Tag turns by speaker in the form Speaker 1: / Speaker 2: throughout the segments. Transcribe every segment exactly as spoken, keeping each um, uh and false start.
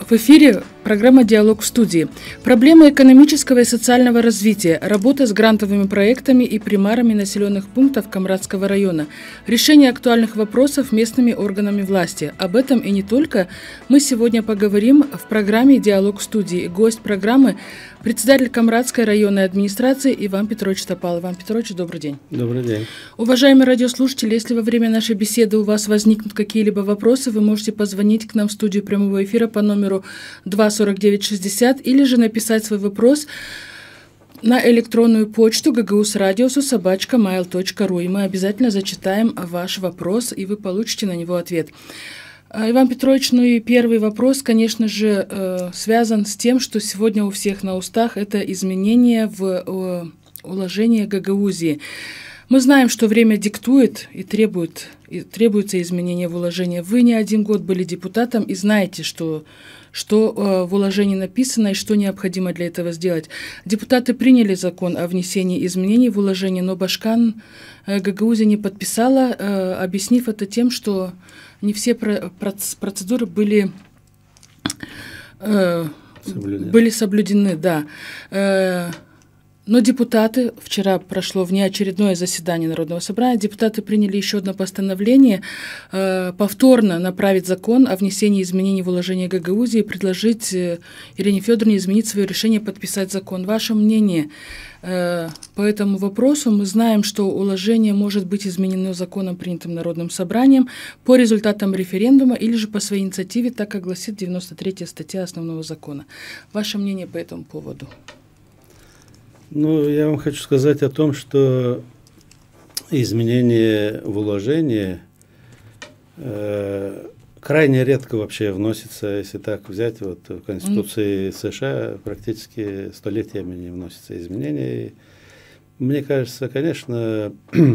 Speaker 1: В эфире программа «Диалог в студии». Проблемы экономического и социального развития, работа с грантовыми проектами и примарами населенных пунктов Камрадского района, решение актуальных вопросов местными органами власти. Об этом и не только мы сегодня поговорим в программе «Диалог в студии». Гость программы – председатель Камрадской районной администрации Иван Петрович Топал. Иван Петрович, добрый день.
Speaker 2: Добрый день.
Speaker 1: Уважаемые радиослушатели, если во время нашей беседы у вас возникнут какие-либо вопросы, вы можете позвонить к нам в студию прямого эфира по номеру два сорок девять шестьдесят или же написать свой вопрос на электронную почту гагаусрадиосу собачка mail точка ру, и мы обязательно зачитаем ваш вопрос, и вы получите на него ответ. Иван Петрович, ну и первый вопрос, конечно же, э, связан с тем, что сегодня у всех на устах это изменение в э, уложение Гагаузии. Мы знаем, что время диктует и требует, и требуется изменение в уложение. Вы не один год были депутатом и знаете, что, что э, в уложении написано и что необходимо для этого сделать. Депутаты приняли закон о внесении изменений в уложение, но Башкан э, Гагаузия не подписала, э, объяснив это тем, что не все про- процедуры были, э,
Speaker 2: Соблюдены.
Speaker 1: были соблюдены. Да. Э, Но депутаты, вчера прошло внеочередное заседание Народного собрания, депутаты приняли еще одно постановление э, повторно направить закон о внесении изменений в уложение Гагаузии и предложить э, Ирине Федоровне изменить свое решение, подписать закон. Ваше мнение э, по этому вопросу? Мы знаем, что уложение может быть изменено законом, принятым Народным собранием, по результатам референдума или же по своей инициативе, так как гласит девяносто третья статья Основного закона. Ваше мнение по этому поводу?
Speaker 2: Ну, я вам хочу сказать о том, что изменение в уложении э, крайне редко вообще вносится, если так взять, вот в Конституции США практически столетиями не вносятся изменения. И мне кажется, конечно,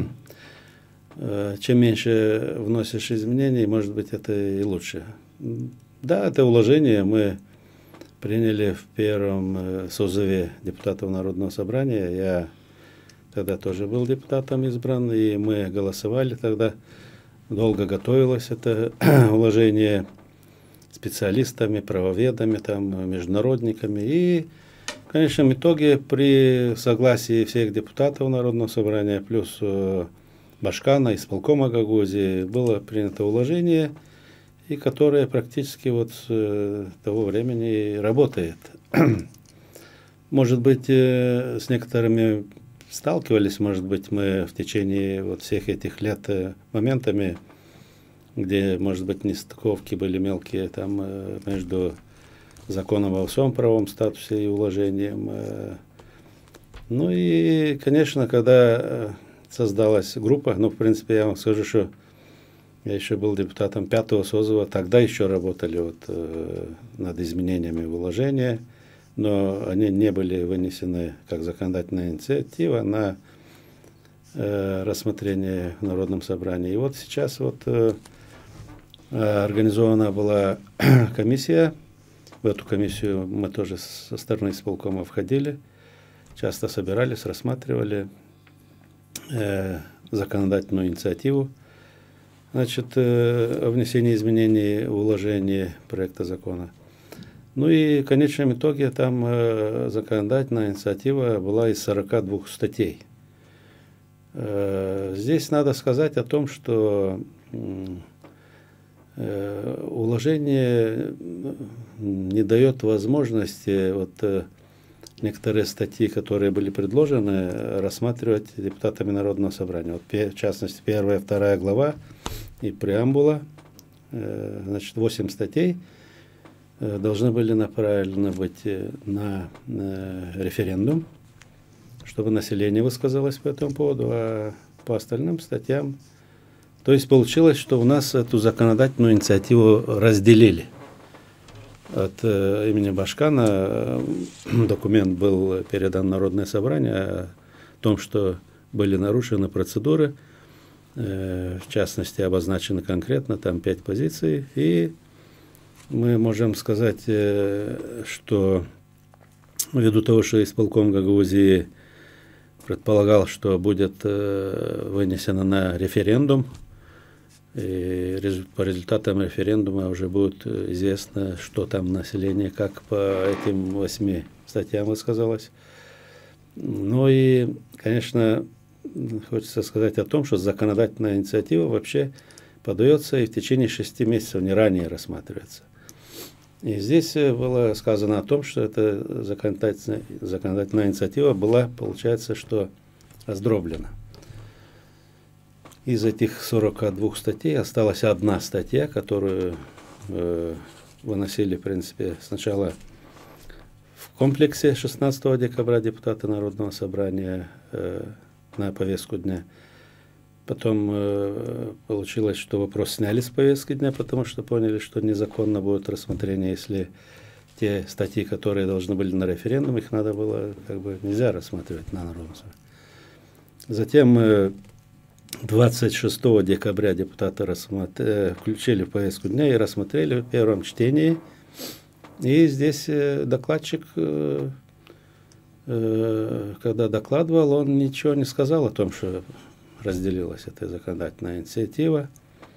Speaker 2: э, чем меньше вносишь изменений, может быть, это и лучше. Да, это уложение мы приняли в первом созыве депутатов Народного собрания. Я тогда тоже был депутатом избран, и мы голосовали тогда. Долго готовилось это уложение специалистами, правоведами, там, международниками. И в конечном итоге при согласии всех депутатов Народного собрания плюс Башкана, исполкома Гагаузии было принято уложение, и которая практически вот с э, того времени работает. Может быть, э, с некоторыми сталкивались, может быть, мы в течение вот всех этих лет э, моментами, где, может быть, нестыковки были мелкие там э, между законом о всем правовом статусе и уложением. Э. Ну и, конечно, когда э, создалась группа, ну, в принципе, я вам скажу, что я еще был депутатом пятого созыва, тогда еще работали вот, э, над изменениями в уложение, но они не были вынесены как законодательная инициатива на э, рассмотрение в Народном собрании. И вот сейчас вот э, организована была комиссия, в эту комиссию мы тоже со стороны исполкома входили, часто собирались, рассматривали э, законодательную инициативу, значит, о внесении изменений в уложение проекта закона. Ну и в конечном итоге там э, законодательная инициатива была из сорока двух статей. Э, здесь надо сказать о том, что э, уложение не дает возможности вот, э, некоторые статьи, которые были предложены, рассматривать депутатами Народного собрания. Вот, в частности, первая, вторая глава и преамбула, э, значит, восемь статей э, должны были направлены быть на э, референдум, чтобы население высказалось по этому поводу, а по остальным статьям. То есть получилось, что у нас эту законодательную инициативу разделили. От э, имени Башкана э, документ был передан в Народное собрание о том, что были нарушены процедуры, в частности, обозначены конкретно, там пять позиций, и мы можем сказать, что ввиду того, что исполком Гагаузии предполагал, что будет вынесено на референдум И по результатам референдума уже будет известно, что там население, как по этим восьми статьям высказалось. Ну и, конечно, хочется сказать о том, что законодательная инициатива вообще подается и в течение шести месяцев, не ранее рассматривается. И здесь было сказано о том, что эта законодательная, законодательная инициатива была, получается, что раздроблена. Из этих сорока двух статей осталась одна статья, которую э, выносили, в принципе, сначала в комплексе шестнадцатого декабря депутаты Народного собрания э, на повестку дня. Потом э, получилось, что вопрос сняли с повестки дня, потому что поняли, что незаконно будет рассмотрение, если те статьи, которые должны были на референдум, их надо было, как бы, нельзя рассматривать на Народном собрании. Затем э, двадцать шестого декабря депутаты рассмотр... включили в повестку дня и рассмотрели в первом чтении. И здесь докладчик, когда докладывал, он ничего не сказал о том, что разделилась эта законодательная инициатива.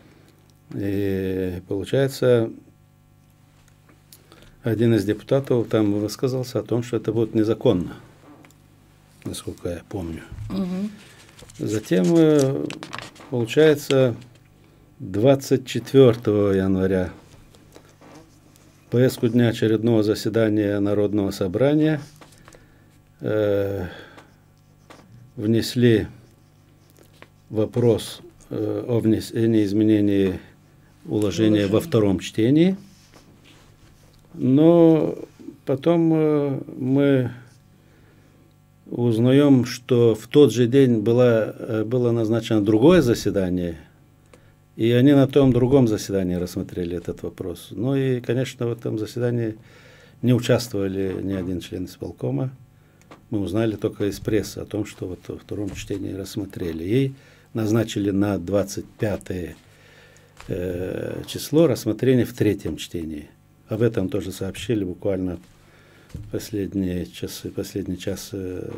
Speaker 2: И получается, один из депутатов там высказался о том, что это будет незаконно, насколько я помню. Угу. Затем, получается, двадцать четвёртого января в повестку дня очередного заседания Народного собрания э, внесли вопрос э, о внесении изменений уложения во втором чтении. Но потом э, мы узнаем, что в тот же день было, было назначено другое заседание, и они на том другом заседании рассмотрели этот вопрос. Ну и, конечно, в этом заседании не участвовали ни один член исполкома. Мы узнали только из прессы о том, что вот во втором чтении рассмотрели. И назначили на двадцать пятое э, число рассмотрение в третьем чтении. Об этом тоже сообщили буквально последние часы, последний час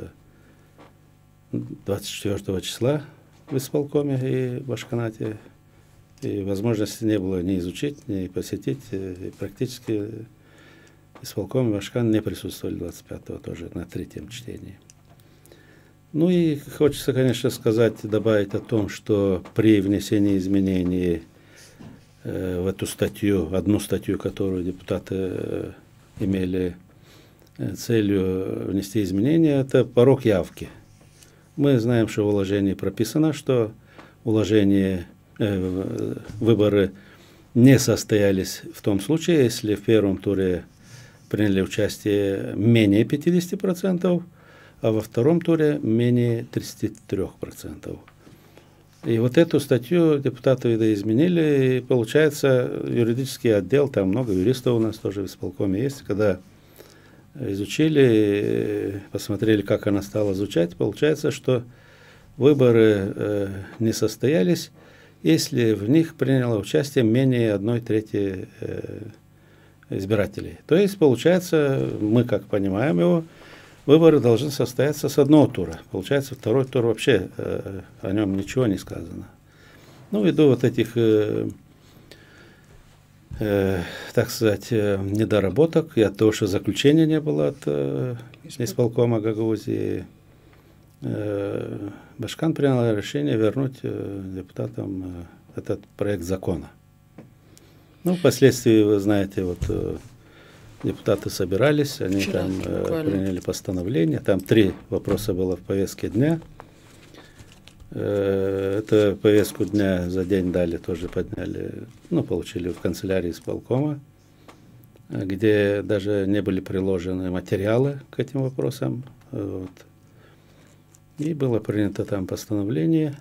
Speaker 2: двадцать четвёртого числа в исполкоме и в Ашханате. И возможности не было ни изучить, ни посетить. И практически исполком и Ашхан не присутствовали двадцать пятого тоже на третьем чтении. Ну и хочется, конечно, сказать, добавить о том, что при внесении изменений э, в эту статью, одну статью, которую депутаты э, имели целью внести изменения, это порог явки. Мы знаем, что в уложении прописано, что уложение, э, выборы не состоялись в том случае, если в первом туре приняли участие менее пятидесяти процентов, а во втором туре менее тридцати трёх процентов. И вот эту статью депутаты видоизменили, и получается юридический отдел, там много юристов у нас тоже в исполкоме есть, когда изучили, посмотрели, как она стала звучать, получается, что выборы э, не состоялись, если в них приняло участие менее одной трети э, избирателей. То есть, получается, мы как понимаем его, выборы должны состояться с одного тура. Получается, второй тур вообще э, о нем ничего не сказано. Ну, ввиду вот этих э, Э, так сказать, э, недоработок, и от того, что заключения не было от э, исполкома Гагаузии, э, Башкан принял решение вернуть э, депутатам э, этот проект закона. Ну, впоследствии, вы знаете, вот э, депутаты собирались, они Вчера, там э, приняли постановление, там три вопроса было в повестке дня. Эту повестку дня за день дали, тоже подняли, ну, получили в канцелярии исполкома, где даже не были приложены материалы к этим вопросам. Вот. И было принято там постановление.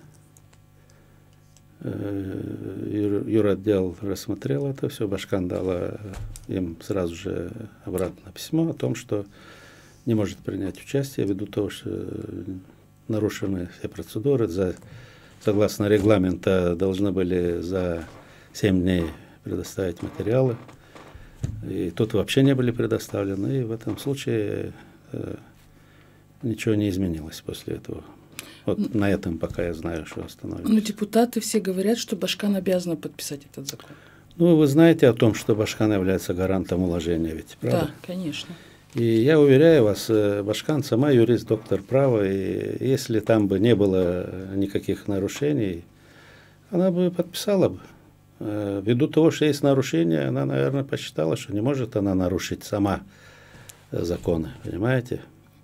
Speaker 2: Юр, юротдел рассмотрел это все, Башкан дала им сразу же обратно письмо о том, что не может принять участие ввиду того, что нарушены все процедуры. За, согласно регламента должны были за семь дней предоставить материалы. И тут вообще не были предоставлены. И в этом случае э, ничего не изменилось после этого. Вот на этом пока я знаю, что остановились.
Speaker 1: Но депутаты все говорят, что Башкан обязана подписать этот закон.
Speaker 2: Ну, вы знаете о том, что Башкан является гарантом уложения, ведь, правда?
Speaker 1: Да, конечно.
Speaker 2: И я уверяю вас, Башкан сама юрист, доктор права, и если там бы не было никаких нарушений, она бы подписала бы. Ввиду того, что есть нарушения, она, наверное, посчитала, что не может она нарушить сама законы, понимаете?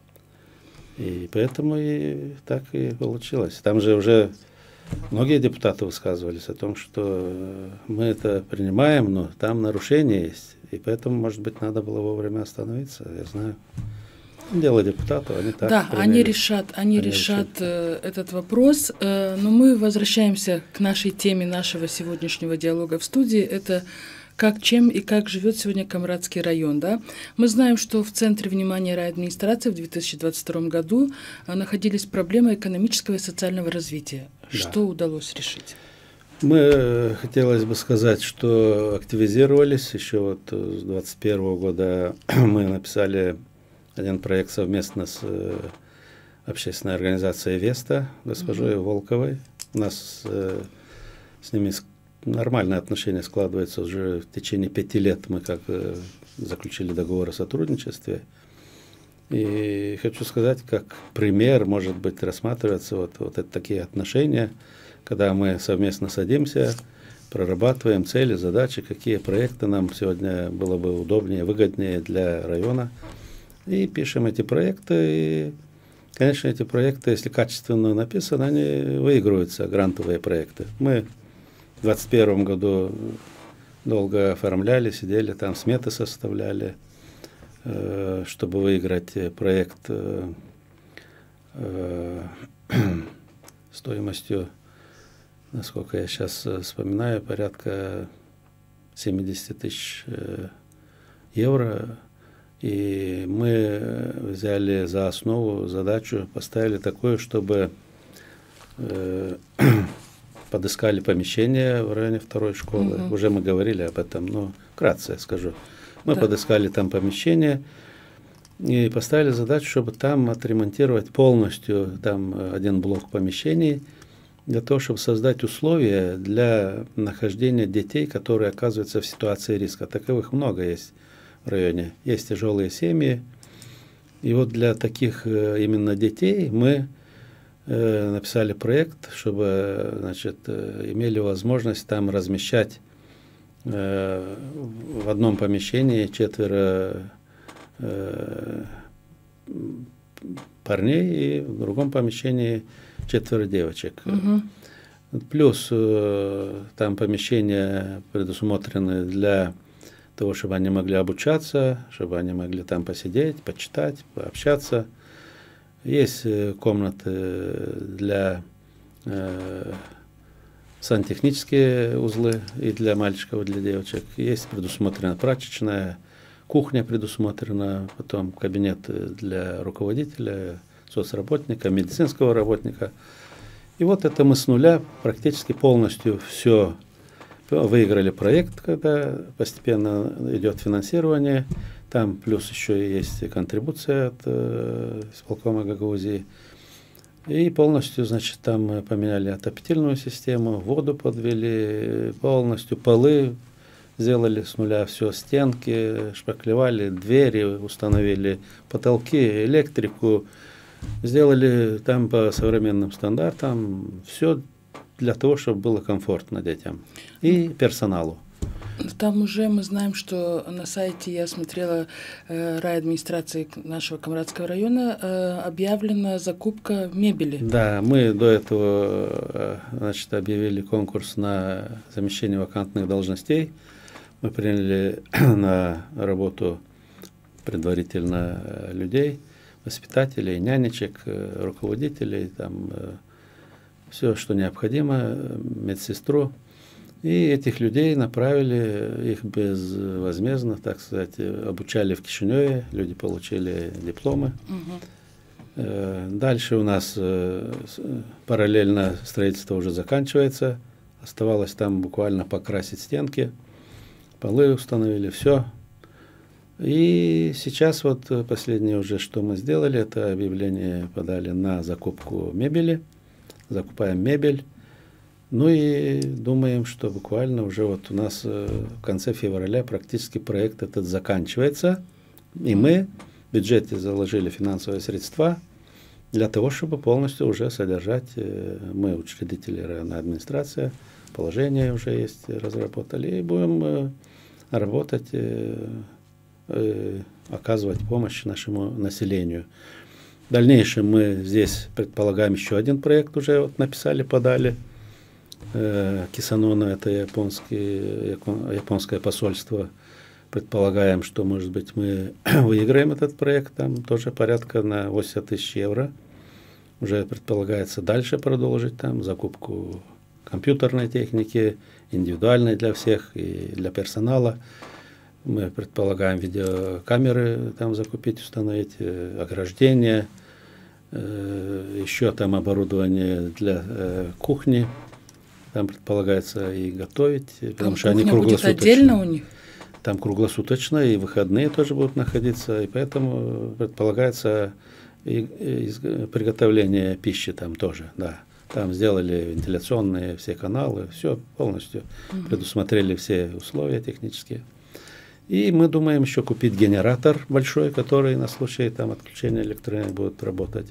Speaker 2: И поэтому и так и получилось. Там же уже многие депутаты высказывались о том, что мы это принимаем, но там нарушения есть. И поэтому, может быть, надо было вовремя остановиться, я знаю. Дело депутатов, они так.
Speaker 1: Да,
Speaker 2: примерно,
Speaker 1: они решат, они, они решат, решат э, этот вопрос. Э, но мы возвращаемся к нашей теме нашего сегодняшнего диалога в студии. Это как, чем и как живет сегодня Камрадский район. Да? Мы знаем, что в центре внимания райадминистрации в две тысячи двадцать втором году находились проблемы экономического и социального развития. Да. Что удалось решить?
Speaker 2: Мы, хотелось бы сказать, что активизировались. Еще вот с двадцать первого года мы написали один проект совместно с общественной организацией «Веста», госпожой mm-hmm. Волковой. У нас с ними нормальные отношения складываются уже в течение пяти лет. Мы как заключили договор о сотрудничестве. И хочу сказать, как пример может быть рассматриваться вот, вот это такие отношения, когда мы совместно садимся, прорабатываем цели, задачи, какие проекты нам сегодня было бы удобнее, выгоднее для района. И пишем эти проекты. И, конечно, эти проекты, если качественно написаны, они выигрываются, грантовые проекты. Мы в двадцать первом году долго оформляли, сидели там, сметы составляли, э, чтобы выиграть проект э, э, стоимостью, насколько я сейчас вспоминаю, порядка семьдесят тысяч евро. И мы взяли за основу задачу, поставили такую, чтобы э, подыскали помещение в районе второй школы. Угу. Уже мы говорили об этом, но вкратце я скажу. Мы да. подыскали там помещение и поставили задачу, чтобы там отремонтировать полностью там один блок помещений, для того, чтобы создать условия для нахождения детей, которые оказываются в ситуации риска. Таковых много есть в районе. Есть тяжелые семьи. И вот для таких именно детей мы э, написали проект, чтобы, значит, имели возможность там размещать э, в одном помещении четверо э, парней и в другом помещении четверо девочек. Угу. Плюс э, там помещения предусмотрены для того, чтобы они могли обучаться, чтобы они могли там посидеть, почитать, пообщаться. Есть э, комнаты для э, сантехнические узлы и для мальчиков, и для девочек. Есть предусмотрена прачечная, кухня предусмотрена, потом кабинет для руководителя, соцработника, медицинского работника. И вот это мы с нуля практически полностью все выиграли проект, когда постепенно идет финансирование. Там плюс еще есть контрибуция от э, исполкома Гагаузии. И полностью, значит, там поменяли отопительную систему, воду подвели, полностью полы сделали с нуля, все, стенки, шпаклевали, двери установили, потолки, электрику. Сделали там по современным стандартам все для того, чтобы было комфортно детям и персоналу.
Speaker 1: Там уже мы знаем, что на сайте, я смотрела, э, райадминистрации нашего Камрадского района, э, объявлена закупка мебели.
Speaker 2: Да, мы до этого э, значит, объявили конкурс на замещение вакантных должностей. Мы приняли на работу предварительно людей, воспитателей, нянечек, руководителей, там все, что необходимо, медсестру. И этих людей направили, их безвозмездно, так сказать, обучали в Кишиневе, люди получили дипломы. Угу. Дальше у нас параллельно строительство уже заканчивается. Оставалось там буквально покрасить стенки, полы установили, все. И сейчас вот последнее уже, что мы сделали, это объявление подали на закупку мебели. Закупаем мебель. Ну и думаем, что буквально уже вот у нас в конце февраля практически проект этот заканчивается. И мы в бюджете заложили финансовые средства для того, чтобы полностью уже содержать, мы, учредители районной администрации, положение уже есть, разработали, и будем работать, оказывать помощь нашему населению. В дальнейшем мы здесь предполагаем еще один проект уже вот написали, подали. Кисанона, это японский, японское посольство. Предполагаем, что, может быть, мы выиграем этот проект, там тоже порядка на восемьдесят тысяч евро. Уже предполагается дальше продолжить там закупку компьютерной техники, индивидуальной для всех и для персонала. Мы предполагаем видеокамеры там закупить, установить, ограждение, еще там оборудование для кухни. Там предполагается и готовить, там потому что они круглосуточно. Будет отдельно у них? Там круглосуточно, и выходные тоже будут находиться, и поэтому предполагается и, и приготовление пищи там тоже, да. Там сделали вентиляционные все каналы, все полностью угу. предусмотрели все условия технические. И мы думаем еще купить генератор большой, который на случай там отключения электроэнергии будет работать.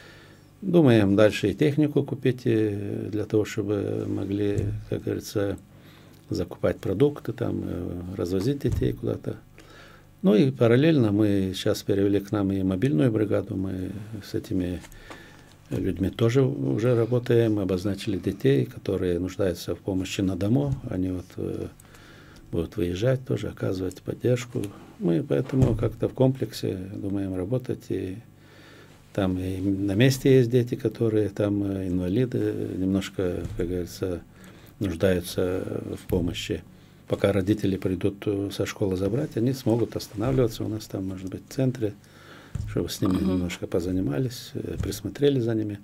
Speaker 2: Думаем дальше и технику купить для того, чтобы могли, как говорится, закупать продукты, там, развозить детей куда-то. Ну и параллельно мы сейчас перевели к нам и мобильную бригаду, мы с этими людьми тоже уже работаем, обозначили детей, которые нуждаются в помощи на дому, они вот будут выезжать тоже, оказывать поддержку. Мы поэтому как-то в комплексе думаем работать, и там и на месте есть дети, которые там инвалиды, немножко, как говорится, нуждаются в помощи. Пока родители придут со школы забрать, они смогут останавливаться у нас там, может быть, в центре, чтобы с ними uh-huh. немножко позанимались, присмотрели за ними.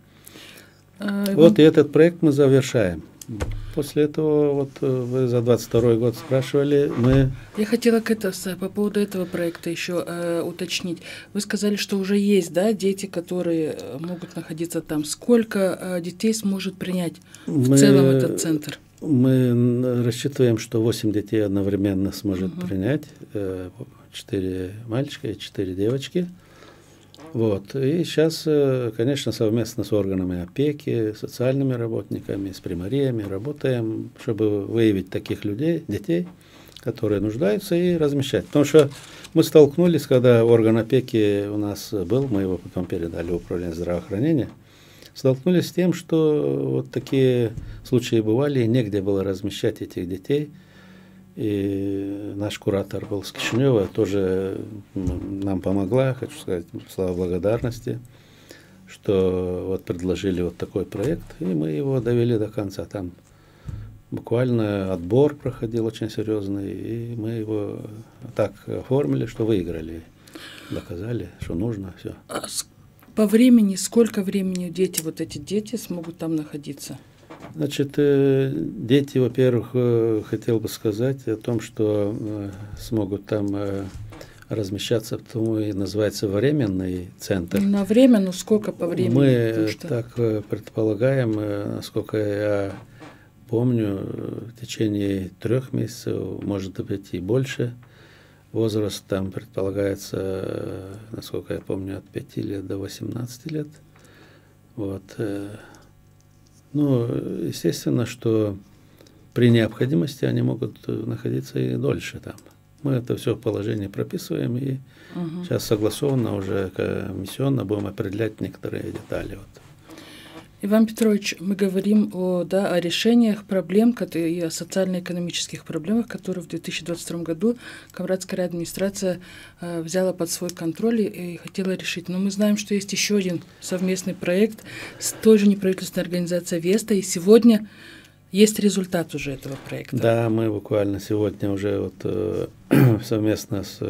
Speaker 2: Uh, вот и этот проект мы завершаем. После этого, вот вы за двадцать второй год спрашивали, мы...
Speaker 1: Я хотела к это, по поводу этого проекта еще э, уточнить. Вы сказали, что уже есть, да, дети, которые могут находиться там. Сколько э, детей сможет принять в мы, целом этот центр?
Speaker 2: Мы рассчитываем, что восемь детей одновременно сможет угу. принять. четыре мальчика и четыре девочки. Вот. И сейчас, конечно, совместно с органами опеки, социальными работниками, с примариями работаем, чтобы выявить таких людей, детей, которые нуждаются, и размещать. Потому что мы столкнулись, когда орган опеки у нас был, мы его потом передали в управление здравоохранения, столкнулись с тем, что вот такие случаи бывали, и негде было размещать этих детей. И наш куратор был с Кишинева, тоже нам помогла, хочу сказать, слова благодарности, что вот предложили вот такой проект, и мы его довели до конца. Там буквально отбор проходил очень серьезный, и мы его так оформили, что выиграли, доказали, что нужно, все.
Speaker 1: А по времени, сколько времени дети, вот эти дети смогут там находиться?
Speaker 2: Значит, дети, во-первых, хотел бы сказать о том, что смогут там размещаться, потому и называется временный центр.
Speaker 1: На время, ну сколько по времени?
Speaker 2: Мы что? Так предполагаем, насколько я помню, в течение трех месяцев, может быть и больше. Возраст там предполагается, насколько я помню, от пяти лет до восемнадцати лет. Вот. Ну, естественно, что при необходимости они могут находиться и дольше там. Мы это все в положении прописываем, и угу. сейчас согласованно уже комиссионно будем определять некоторые детали. Вот.
Speaker 1: Иван Петрович, мы говорим о, да, о решениях проблем и о социально-экономических проблемах, которые в две тысячи двадцать втором году Камрадская администрация э, взяла под свой контроль и, и хотела решить. Но мы знаем, что есть еще один совместный проект с той же неправительственной организацией Веста, и сегодня есть результат уже этого проекта.
Speaker 2: Да, мы буквально сегодня уже вот, э, совместно с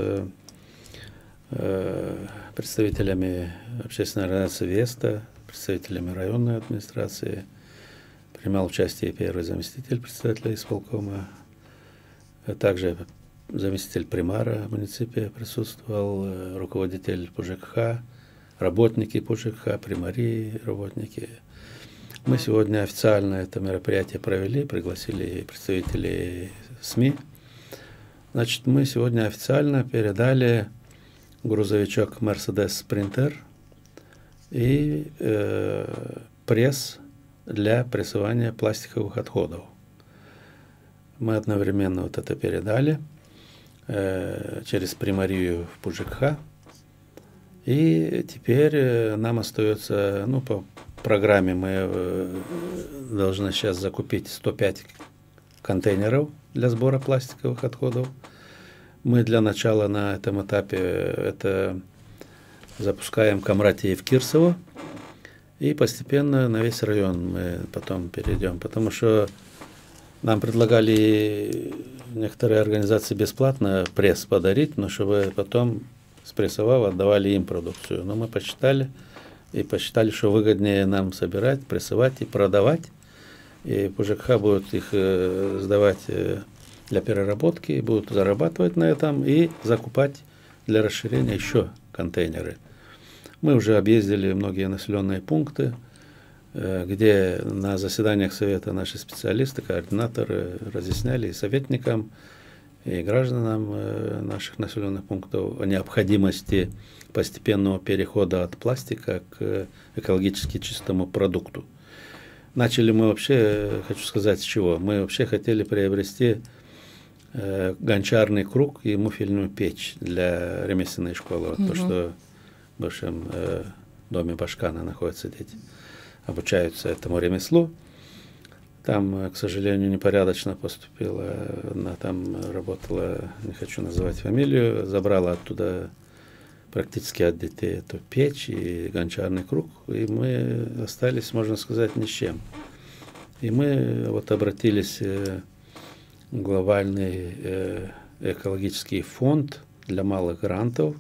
Speaker 2: э, представителями общественной организации Веста, представителями районной администрации, принимал участие первый заместитель председателя исполкома, также заместитель примара муниципия присутствовал, руководитель по ЖКХ, работники по ЖКХ, примарии, работники. Мы сегодня официально это мероприятие провели, пригласили представителей СМИ. Значит, мы сегодня официально передали грузовичок Mercedes Sprinter и э, пресс для прессования пластиковых отходов. Мы одновременно вот это передали э, через примарию в ПУЖКХ. И теперь э, нам остается, ну, по программе мы э, должны сейчас закупить сто пять контейнеров для сбора пластиковых отходов. Мы для начала на этом этапе это запускаем Камратия в Кирсово. И постепенно на весь район мы потом перейдем, потому что нам предлагали некоторые организации бесплатно пресс подарить, но чтобы потом, спрессовав, отдавали им продукцию. Но мы посчитали, и посчитали, что выгоднее нам собирать, прессовать и продавать. И ПУЖКХ будут их э, сдавать э, для переработки, будут зарабатывать на этом и закупать для расширения еще контейнеры. Мы уже объездили многие населенные пункты, где на заседаниях совета наши специалисты, координаторы разъясняли и советникам, и гражданам наших населенных пунктов о необходимости постепенного перехода от пластика к экологически чистому продукту. Начали мы вообще, хочу сказать, с чего. Мы вообще хотели приобрести гончарный круг и муфельную печь для ремесленной школы. Вот угу. То, что в бывшем э, доме Башкана находятся дети, обучаются этому ремеслу. Там, к сожалению, непорядочно поступила, она там работала, не хочу называть фамилию, забрала оттуда практически от детей эту печь и гончарный круг, и мы остались, можно сказать, ни с чем. И мы вот обратились э, в глобальный э, экологический фонд для малых грантов.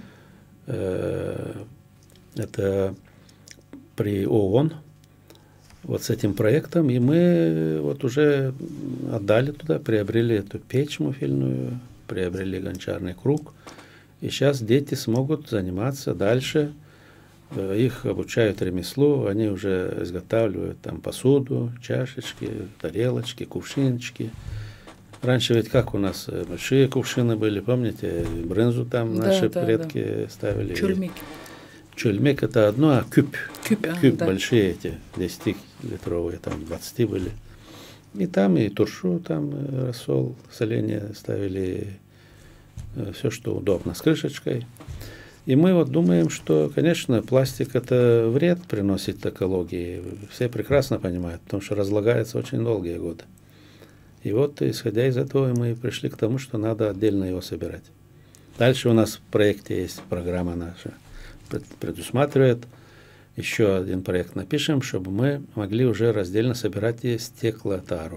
Speaker 2: Это при ООН, вот с этим проектом, и мы вот уже отдали туда, приобрели эту печь муфельную, приобрели гончарный круг, и сейчас дети смогут заниматься дальше, их обучают ремеслу, они уже изготавливают там посуду, чашечки, тарелочки, кувшинчики. Раньше ведь как у нас большие кувшины были, помните, брынзу там да, наши да, предки да. ставили.
Speaker 1: Чульмик.
Speaker 2: Чульмик это одно, а кюб. Кюб, кюб
Speaker 1: да.
Speaker 2: большие эти, десятилитровые, там двадцать были. И там и туршу, там рассол, соленья ставили, все, что удобно, с крышечкой. И мы вот думаем, что, конечно, пластик это вред приносит экологии. Все прекрасно понимают, потому что разлагается очень долгие годы. И вот, исходя из этого, мы пришли к тому, что надо отдельно его собирать. Дальше у нас в проекте есть программа наша, предусматривает, еще один проект напишем, чтобы мы могли уже раздельно собирать и стеклотару.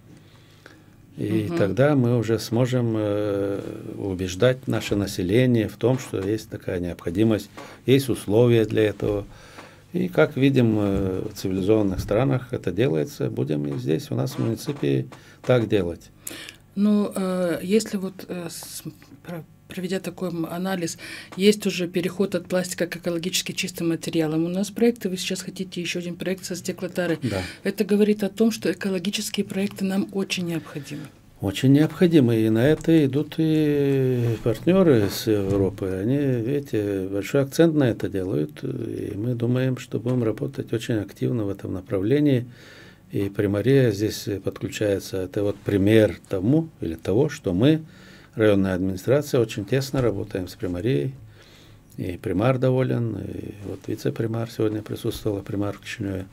Speaker 2: И угу. тогда мы уже сможем э, убеждать наше население в том, что есть такая необходимость, есть условия для этого. И как видим в цивилизованных странах это делается, будем и здесь у нас в муниципии так делать.
Speaker 1: Ну, э, если вот, э, с, проведя такой анализ, есть уже переход от пластика к экологически чистым материалам. У нас проекты, вы сейчас хотите еще один проект со стеклотарой.
Speaker 2: Да.
Speaker 1: Это говорит о том, что экологические проекты нам очень необходимы.
Speaker 2: Очень необходимы, и на это идут и партнеры с Европы. Они, видите, большой акцент на это делают, и мы думаем, что будем работать очень активно в этом направлении. И примария здесь подключается. Это вот пример тому или того, что мы, районная администрация, очень тесно работаем с примарией. И примар доволен, и вот вице-примар сегодня присутствовала, примар в Кишиневе,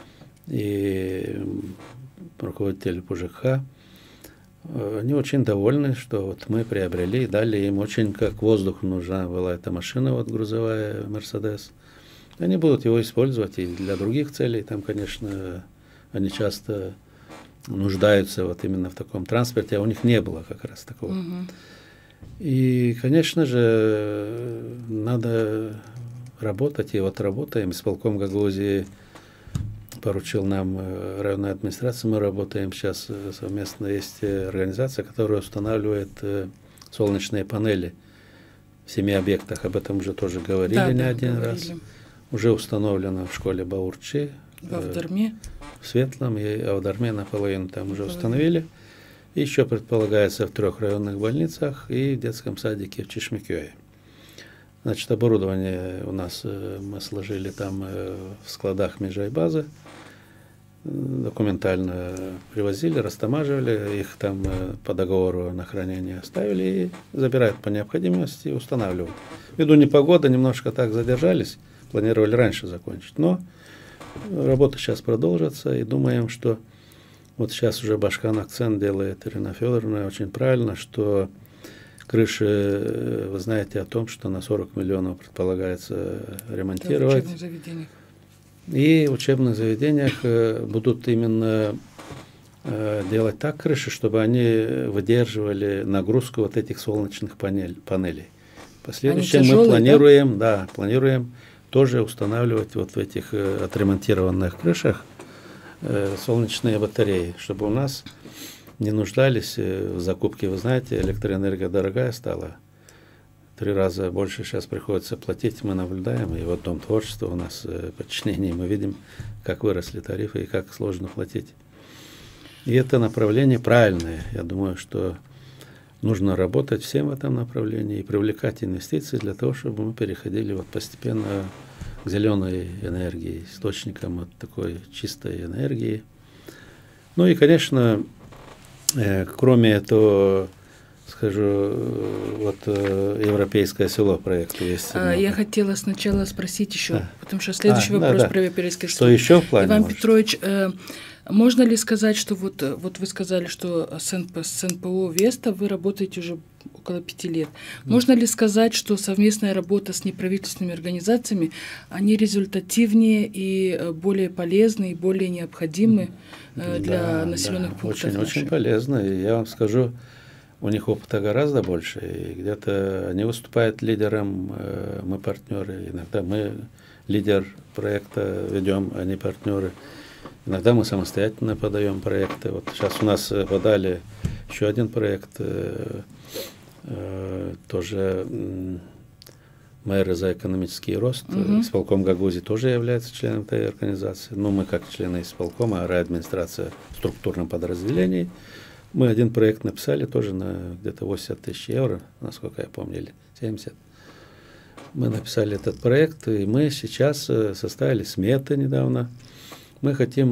Speaker 2: и руководитель ПУЖКХ. Они очень довольны, что вот мы приобрели и дали им очень как воздух нужна была эта машина, вот грузовая Mercedes. Они будут его использовать и для других целей. Там, конечно, они часто нуждаются вот именно в таком транспорте, а у них не было как раз такого. Угу. И, конечно же, надо работать, и вот работаем. Исполком Гагаузии поручил нам районная администрация, мы работаем сейчас совместно, есть организация, которая устанавливает солнечные панели в семи объектах, об этом уже тоже говорили
Speaker 1: да,
Speaker 2: не
Speaker 1: да,
Speaker 2: один
Speaker 1: говорили.
Speaker 2: раз. Уже установлено в школе Баурчи,
Speaker 1: в Авдарме,
Speaker 2: в Светлом, и Авдарме наполовину там уже установили. И еще предполагается в трех районных больницах и в детском садике в Чешмекёе. Значит, оборудование у нас мы сложили там в складах межайбазы, документально привозили, растамаживали, их там по договору на хранение оставили и забирают по необходимости и устанавливают. Ввиду непогоды немножко так задержались, планировали раньше закончить, но работа сейчас продолжится, и думаем, что вот сейчас уже Башкан акцент делает, Ирина Федоровна, очень правильно, что крыши, вы знаете о том, что на сорок миллионов предполагается ремонтировать.
Speaker 1: Да, в учебных заведениях.
Speaker 2: И в учебных заведениях будут именно делать так крыши, чтобы они выдерживали нагрузку вот этих солнечных панель, панелей. В последующем мы планируем, да? Да, планируем тоже устанавливать вот в этих отремонтированных крышах солнечные батареи, чтобы у нас не нуждались в закупке. Вы знаете, электроэнергия дорогая стала. Три раза больше сейчас приходится платить, мы наблюдаем, и вот Дом творчества у нас в подчинении, мы видим, как выросли тарифы и как сложно платить. И это направление правильное. Я думаю, что нужно работать всем в этом направлении и привлекать инвестиции для того, чтобы мы переходили вот постепенно к зеленой энергии, источникам вот такой чистой энергии. Ну и, конечно, э, кроме этого, скажу, вот э, европейское село проект есть.
Speaker 1: А, я хотела сначала спросить еще, а. потому что следующий
Speaker 2: а,
Speaker 1: вопрос
Speaker 2: да,
Speaker 1: про европейское
Speaker 2: что
Speaker 1: село.
Speaker 2: еще в плане?
Speaker 1: Иван
Speaker 2: может?
Speaker 1: Петрович, э, можно ли сказать, что вот, вот вы сказали, что с, НП, с эн пэ о Веста вы работаете уже около пяти лет. Mm. Можно ли сказать, что совместная работа с неправительственными организациями, они результативнее и более полезны, и более необходимы э, для
Speaker 2: да,
Speaker 1: населенных
Speaker 2: да,
Speaker 1: пунктов?
Speaker 2: Очень,
Speaker 1: наших?
Speaker 2: очень полезно. И я вам скажу, у них опыта гораздо больше. И где-то они выступают лидером, э, мы партнеры. Иногда мы лидер проекта ведем, они партнеры. Иногда мы самостоятельно подаем проекты. Вот сейчас у нас подали еще один проект, э, э, тоже э, мэры за экономический рост. Uh-huh. Исполком Гагаузии тоже является членом этой организации. Ну, мы как члены исполкома, а райадминистрация в структурном подразделении. Мы один проект написали тоже на где-то восемьдесят тысяч евро, насколько я помню, или семьдесят. Мы написали этот проект, и мы сейчас составили сметы недавно. Мы хотим,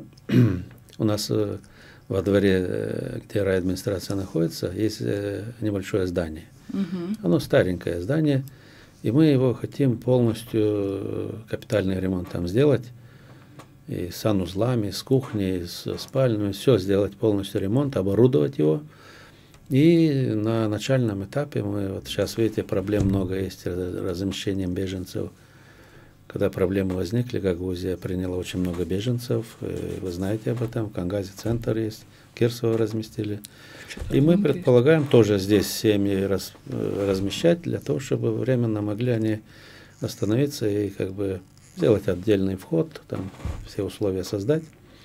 Speaker 2: у нас во дворе, где райадминистрация находится, есть небольшое здание. Uh-huh. Оно старенькое здание, и мы его хотим полностью капитальный ремонт там сделать. И с санузлами, с кухней, с спальнями, все сделать полностью ремонт, оборудовать его. И на начальном этапе мы, вот сейчас, видите, проблем много есть с размещением беженцев. Когда проблемы возникли, Гагаузия приняла очень много беженцев, вы знаете об этом, в Кангазе центр есть, Кирсово разместили. И мы предполагаем тоже здесь семьи раз, размещать, для того, чтобы временно могли они остановиться и как бы сделать отдельный вход, там все условия создать,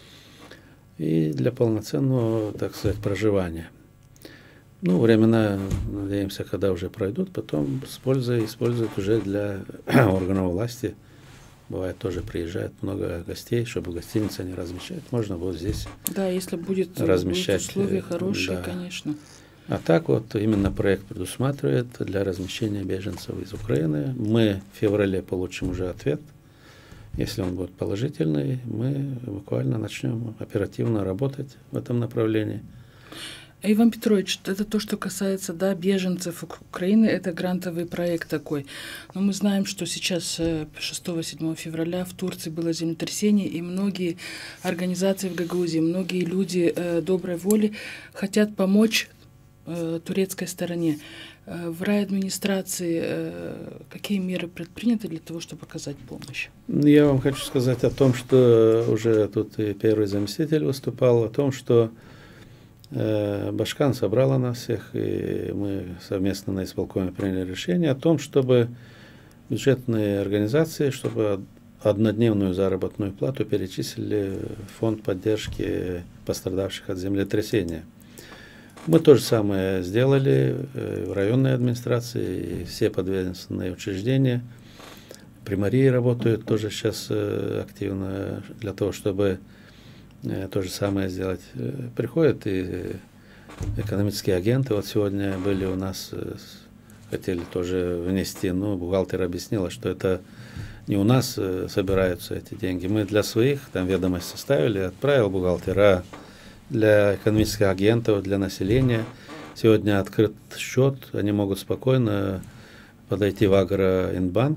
Speaker 2: и для полноценного, так сказать, проживания. Ну, времена, надеемся, когда уже пройдут, потом с пользой используют уже для органов власти. Бывает, тоже приезжает много гостей, чтобы гостиницы не размещать, можно будет здесь
Speaker 1: да, если будет,
Speaker 2: размещать.
Speaker 1: Будут условия хорошие,
Speaker 2: да.
Speaker 1: Конечно.
Speaker 2: А так вот именно проект предусматривает для размещения беженцев из Украины. Мы в феврале получим уже ответ. Если он будет положительный, мы буквально начнем оперативно работать в этом направлении.
Speaker 1: Иван Петрович, это то, что касается да, беженцев Украины, это грантовый проект такой. Но мы знаем, что сейчас шестого-седьмого февраля в Турции было землетрясение, и многие организации в Гагаузии, многие люди э, доброй воли хотят помочь э, турецкой стороне. Э, в райадминистрации э, какие меры предприняты для того, чтобы оказать помощь?
Speaker 2: Я вам хочу сказать о том, что уже тут и первый заместитель выступал, о том, что Башкан собрала нас всех, и мы совместно на исполкоме приняли решение о том, чтобы бюджетные организации, чтобы однодневную заработную плату перечислили в фонд поддержки пострадавших от землетрясения. Мы то же самое сделали в районной администрации, и все подведомственные учреждения. Примарии работают тоже сейчас активно для того, чтобы то же самое сделать. Приходят и экономические агенты. Вот сегодня были у нас, хотели тоже внести, но бухгалтер объяснила, что это не у нас собираются эти деньги. Мы для своих там ведомость составили, отправил бухгалтера. Для экономических агентов, для населения сегодня открыт счет, они могут спокойно подойти в Агроинбанк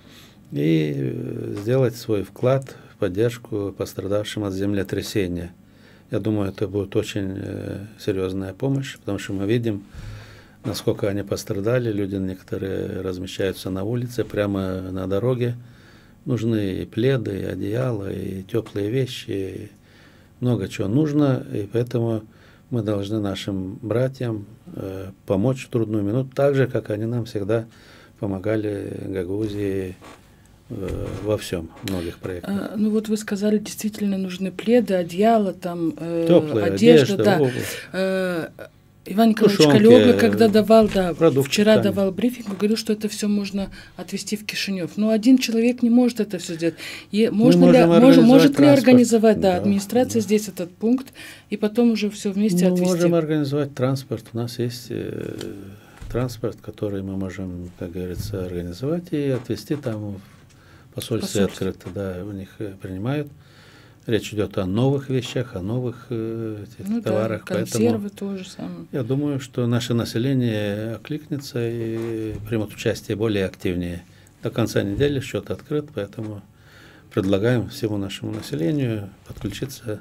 Speaker 2: и сделать свой вклад в поддержку пострадавшим от землетрясения. Я думаю, это будет очень серьезная помощь, потому что мы видим, насколько они пострадали. Люди некоторые размещаются на улице, прямо на дороге. Нужны и пледы, и одеяла, и теплые вещи, много чего нужно, и поэтому мы должны нашим братьям э, помочь в трудную минуту, так же, как они нам всегда помогали Гагаузии э, во всем, в многих проектах.
Speaker 1: А, ну вот вы сказали, действительно нужны пледы, одеяла, там, э,
Speaker 2: Теплая
Speaker 1: одежда.
Speaker 2: одежда,
Speaker 1: да. э, Иван Николаевич Калёглы, когда давал, да, вчера питания. давал брифинг, говорил, что это все можно отвезти в Кишинев. Но один человек не может это все сделать. И можно ли, мож, может ли организовать да, да, администрация да. здесь этот пункт, и потом уже все вместе
Speaker 2: мы
Speaker 1: отвезти?
Speaker 2: Мы можем организовать транспорт. У нас есть э, транспорт, который мы можем, как говорится, организовать и отвезти там в посольстве открыто. Да, у них принимают. Речь идет о новых вещах, о новых э, этих ну, товарах.
Speaker 1: Да, консервы тоже самое.
Speaker 2: Я думаю, что наше население окликнется и примут участие более активнее. До конца недели счет открыт, поэтому предлагаем всему нашему населению подключиться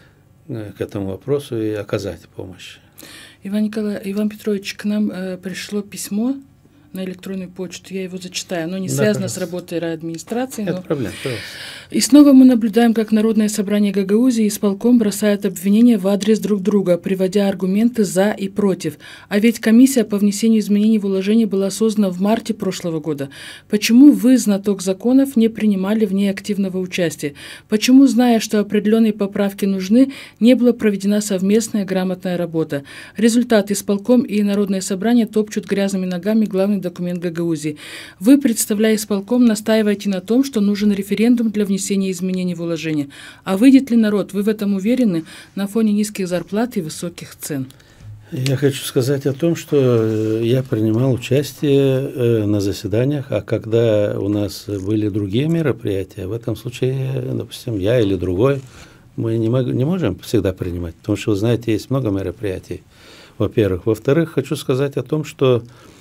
Speaker 2: к этому вопросу и оказать помощь.
Speaker 1: Иван Николаевич, Иван Петрович, к нам э, пришло письмо на электронную почту, я его зачитаю. Оно не да, связано пожалуйста. с работой райадминистрации.
Speaker 2: Нет
Speaker 1: но...
Speaker 2: проблем, пожалуйста.
Speaker 1: И снова мы наблюдаем, как Народное собрание Гагаузии и исполком бросают обвинения в адрес друг друга, приводя аргументы «за» и «против». А ведь комиссия по внесению изменений в уложение была создана в марте прошлого года. Почему вы, знаток законов, не принимали в ней активного участия? Почему, зная, что определенные поправки нужны, не была проведена совместная грамотная работа? Результат: исполком и Народное собрание топчут грязными ногами главный документ Гагаузии. Вы, представляя исполком, настаиваете на том, что нужен референдум для внесения изменений в уложение. А выйдет ли народ? Вы в этом уверены на фоне низких зарплат и высоких цен?
Speaker 2: Я хочу сказать о том, что я принимал участие на заседаниях, а когда у нас были другие мероприятия, в этом случае, допустим, я или другой, мы не, мог, не можем всегда принимать, потому что, вы знаете, есть много мероприятий, во-первых. Во-вторых, хочу сказать о том, что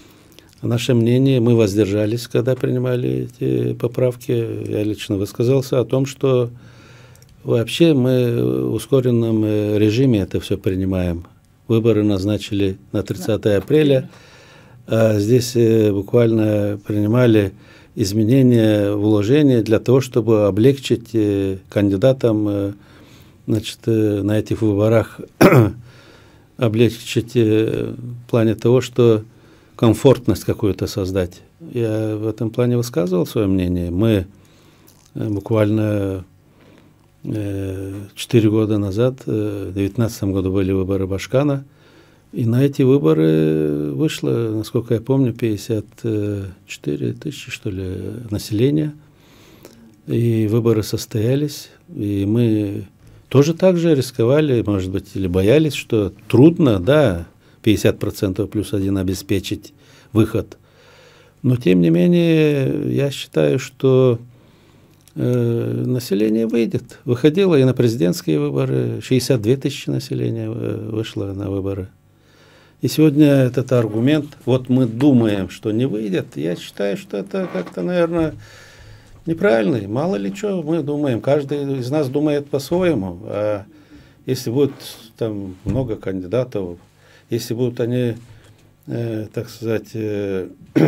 Speaker 2: наше мнение, мы воздержались, когда принимали эти поправки. Я лично высказался о том, что вообще мы в ускоренном режиме это все принимаем. Выборы назначили на тридцатое апреля, а здесь буквально принимали изменения в уложение для того, чтобы облегчить кандидатам, значит, на этих выборах, облегчить в плане того, что комфортность какую-то создать. Я в этом плане высказывал свое мнение. Мы буквально четыре года назад, в две тысячи девятнадцатом году были выборы Башкана, и на эти выборы вышло, насколько я помню, пятьдесят четыре тысячи, что ли, населения, и выборы состоялись, и мы тоже так же рисковали, может быть, или боялись, что трудно, да, пятьдесят процентов плюс один обеспечить выход. Но, тем не менее, я считаю, что э, население выйдет. Выходило и на президентские выборы, шестьдесят две тысячи населения вышло на выборы. И сегодня этот аргумент, вот мы думаем, что не выйдет, я считаю, что это как-то, наверное, неправильный. Мало ли что мы думаем, каждый из нас думает по-своему. А если будет там много кандидатов, если будут они, э, так сказать, э,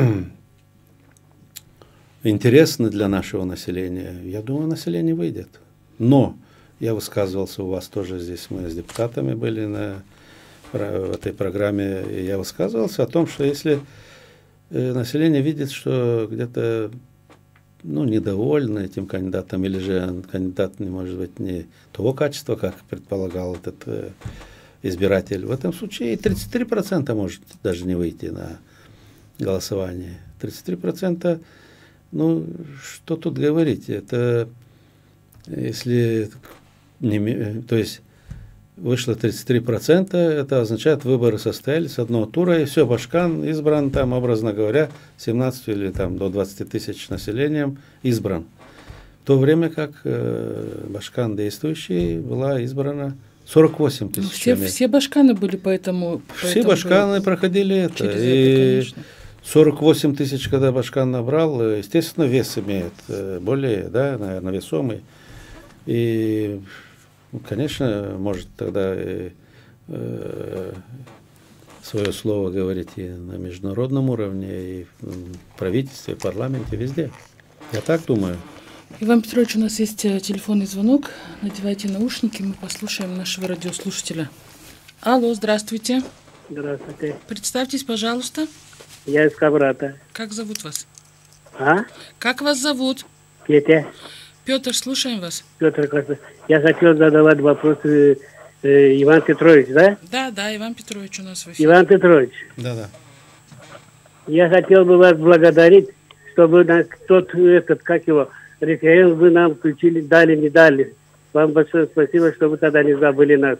Speaker 2: интересны для нашего населения, я думаю, население выйдет. Но я высказывался у вас тоже здесь, мы с депутатами были на, в этой программе, и я высказывался о том, что если э, население видит, что где-то ну, недовольны этим кандидатом, или же кандидат не может быть не того качества, как предполагал этот э, избиратель. В этом случае и тридцать три процента может даже не выйти на голосование. тридцать три процента, ну, что тут говорить, это если, не, то есть вышло тридцать три процента, это означает, выборы состоялись с одного тура, и все, Башкан избран, там, образно говоря, семнадцать или там до двадцати тысяч населением избран. В то время как э, Башкан действующий была избрана сорок восемь тысяч.
Speaker 1: Все, все Башканы были поэтому...
Speaker 2: Все Башканы проходили это. И это, сорок восемь тысяч, когда Башкан набрал, естественно, вес имеет более, да, наверное, весомый. И, конечно, может тогда и, э, свое слово говорить и на международном уровне, и в правительстве, и в парламенте, везде. Я так думаю.
Speaker 1: Иван Петрович, у нас есть телефонный звонок. Надевайте наушники, мы послушаем нашего радиослушателя. Алло, здравствуйте.
Speaker 3: Здравствуйте.
Speaker 1: Представьтесь, пожалуйста.
Speaker 3: Я из Кабрата.
Speaker 1: Как зовут вас?
Speaker 3: А?
Speaker 1: Как вас зовут?
Speaker 3: Петя.
Speaker 1: Петр, слушаем вас.
Speaker 3: Петр, я хотел задавать вопрос э, э, Иван Петрович, да?
Speaker 1: Да, да, Иван Петрович у нас в эфире.
Speaker 3: Иван Петрович.
Speaker 2: Да, да.
Speaker 3: Я хотел бы вас благодарить, чтобы на тот, этот, как его, референдум вы нам включили, дали, не дали. Вам большое спасибо, что вы тогда не забыли нас.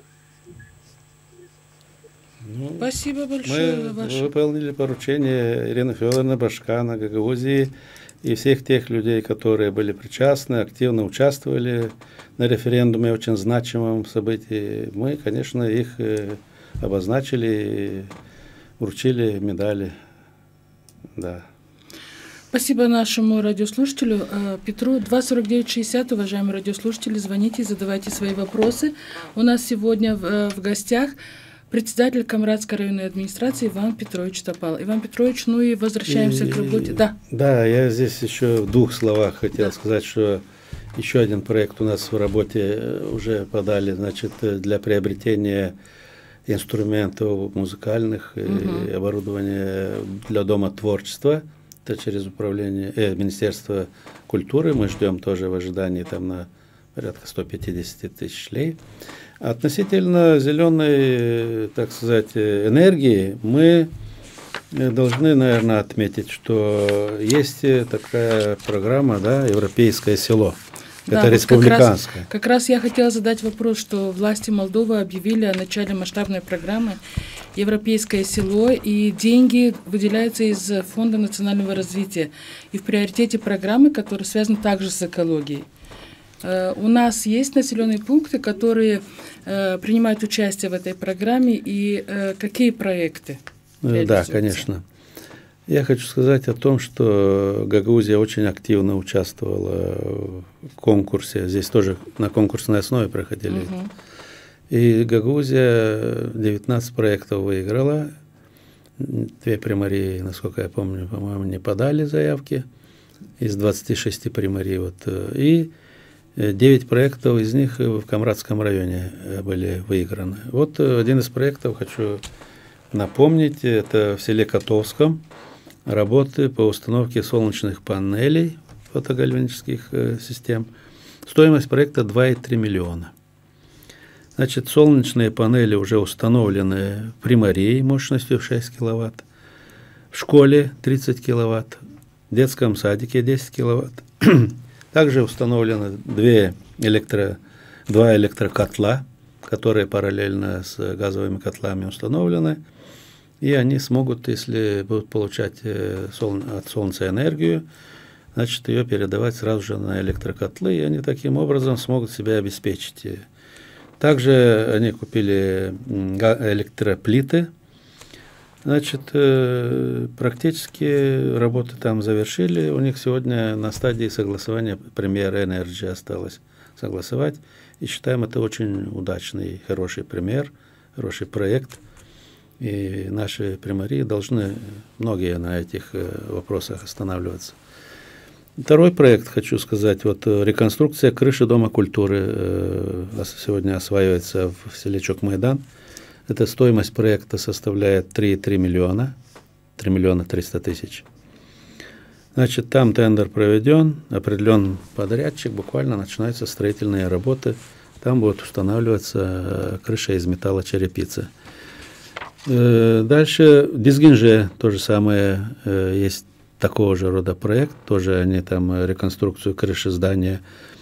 Speaker 2: Ну,
Speaker 1: спасибо большое.
Speaker 2: Мы
Speaker 1: ваше.
Speaker 2: выполнили поручение Ирины Федоровны Башкана, Гагаузии и всех тех людей, которые были причастны, активно участвовали на референдуме, очень значимом событии. Мы, конечно, их обозначили и вручили медали. Да.
Speaker 1: Спасибо нашему радиослушателю Петру. два сорок девять шестьдесят, уважаемые радиослушатели, звоните, задавайте свои вопросы. У нас сегодня в, в гостях председатель Камрадской районной администрации Иван Петрович Топал. Иван Петрович, ну и возвращаемся и, к работе. Да.
Speaker 2: Да, я здесь еще в двух словах хотел да. сказать, что еще один проект у нас в работе уже подали, значит, для приобретения инструментов музыкальных угу. и оборудования для Дома творчества. Это через управление, э, Министерство культуры. Мы ждем тоже в ожидании там на порядка сто пятьдесят тысяч лей. Относительно зеленой, так сказать, энергии, мы должны, наверное, отметить, что есть такая программа, да, «Европейское село».
Speaker 1: Да,
Speaker 2: это
Speaker 1: вот
Speaker 2: республиканская.
Speaker 1: Как раз, как раз я хотела задать вопрос, что власти Молдовы объявили о начале масштабной программы «Европейское село», и деньги выделяются из Фонда национального развития. И в приоритете программы, которые связаны также с экологией. Uh, у нас есть населенные пункты, которые uh, принимают участие в этой программе, и uh, какие проекты реализуются?
Speaker 2: Да, конечно. Я хочу сказать о том, что Гагаузия очень активно участвовала в конкурсе. Здесь тоже на конкурсной основе проходили. Uh-huh. И Гагаузия девятнадцать проектов выиграла. Две примарии, насколько я помню, по-моему, не подали заявки из двадцати шести примарий. Вот. И девять проектов из них в Камрадском районе были выиграны. Вот один из проектов, хочу напомнить, это в селе Котовском. Работы по установке солнечных панелей фотогальванических систем. Стоимость проекта два и три миллиона. Значит, солнечные панели уже установлены в примарии мощностью в шесть киловатт, в школе тридцать киловатт, в детском садике десять киловатт. Также установлены две электро, два электрокотла, которые параллельно с газовыми котлами установлены. И они смогут, если будут получать от солнца энергию, значит, ее передавать сразу же на электрокотлы, и они таким образом смогут себя обеспечить. Также они купили электроплиты. Значит, практически работы там завершили. У них сегодня на стадии согласования Premier Energy осталось согласовать. И считаем, это очень удачный, хороший пример, хороший проект. И наши примарии должны, многие на этих вопросах останавливаться. Второй проект, хочу сказать, вот реконструкция крыши Дома культуры сегодня осваивается в селе Чокмайдан. Эта стоимость проекта составляет три и три миллиона, три миллиона триста тысяч. Значит, там тендер проведен, определен подрядчик, буквально начинаются строительные работы. там будет устанавливаться крыша из металлочерепицы. Дальше в Дизгинже то же самое, есть такого же рода проект, тоже они там реконструкцию крыши здания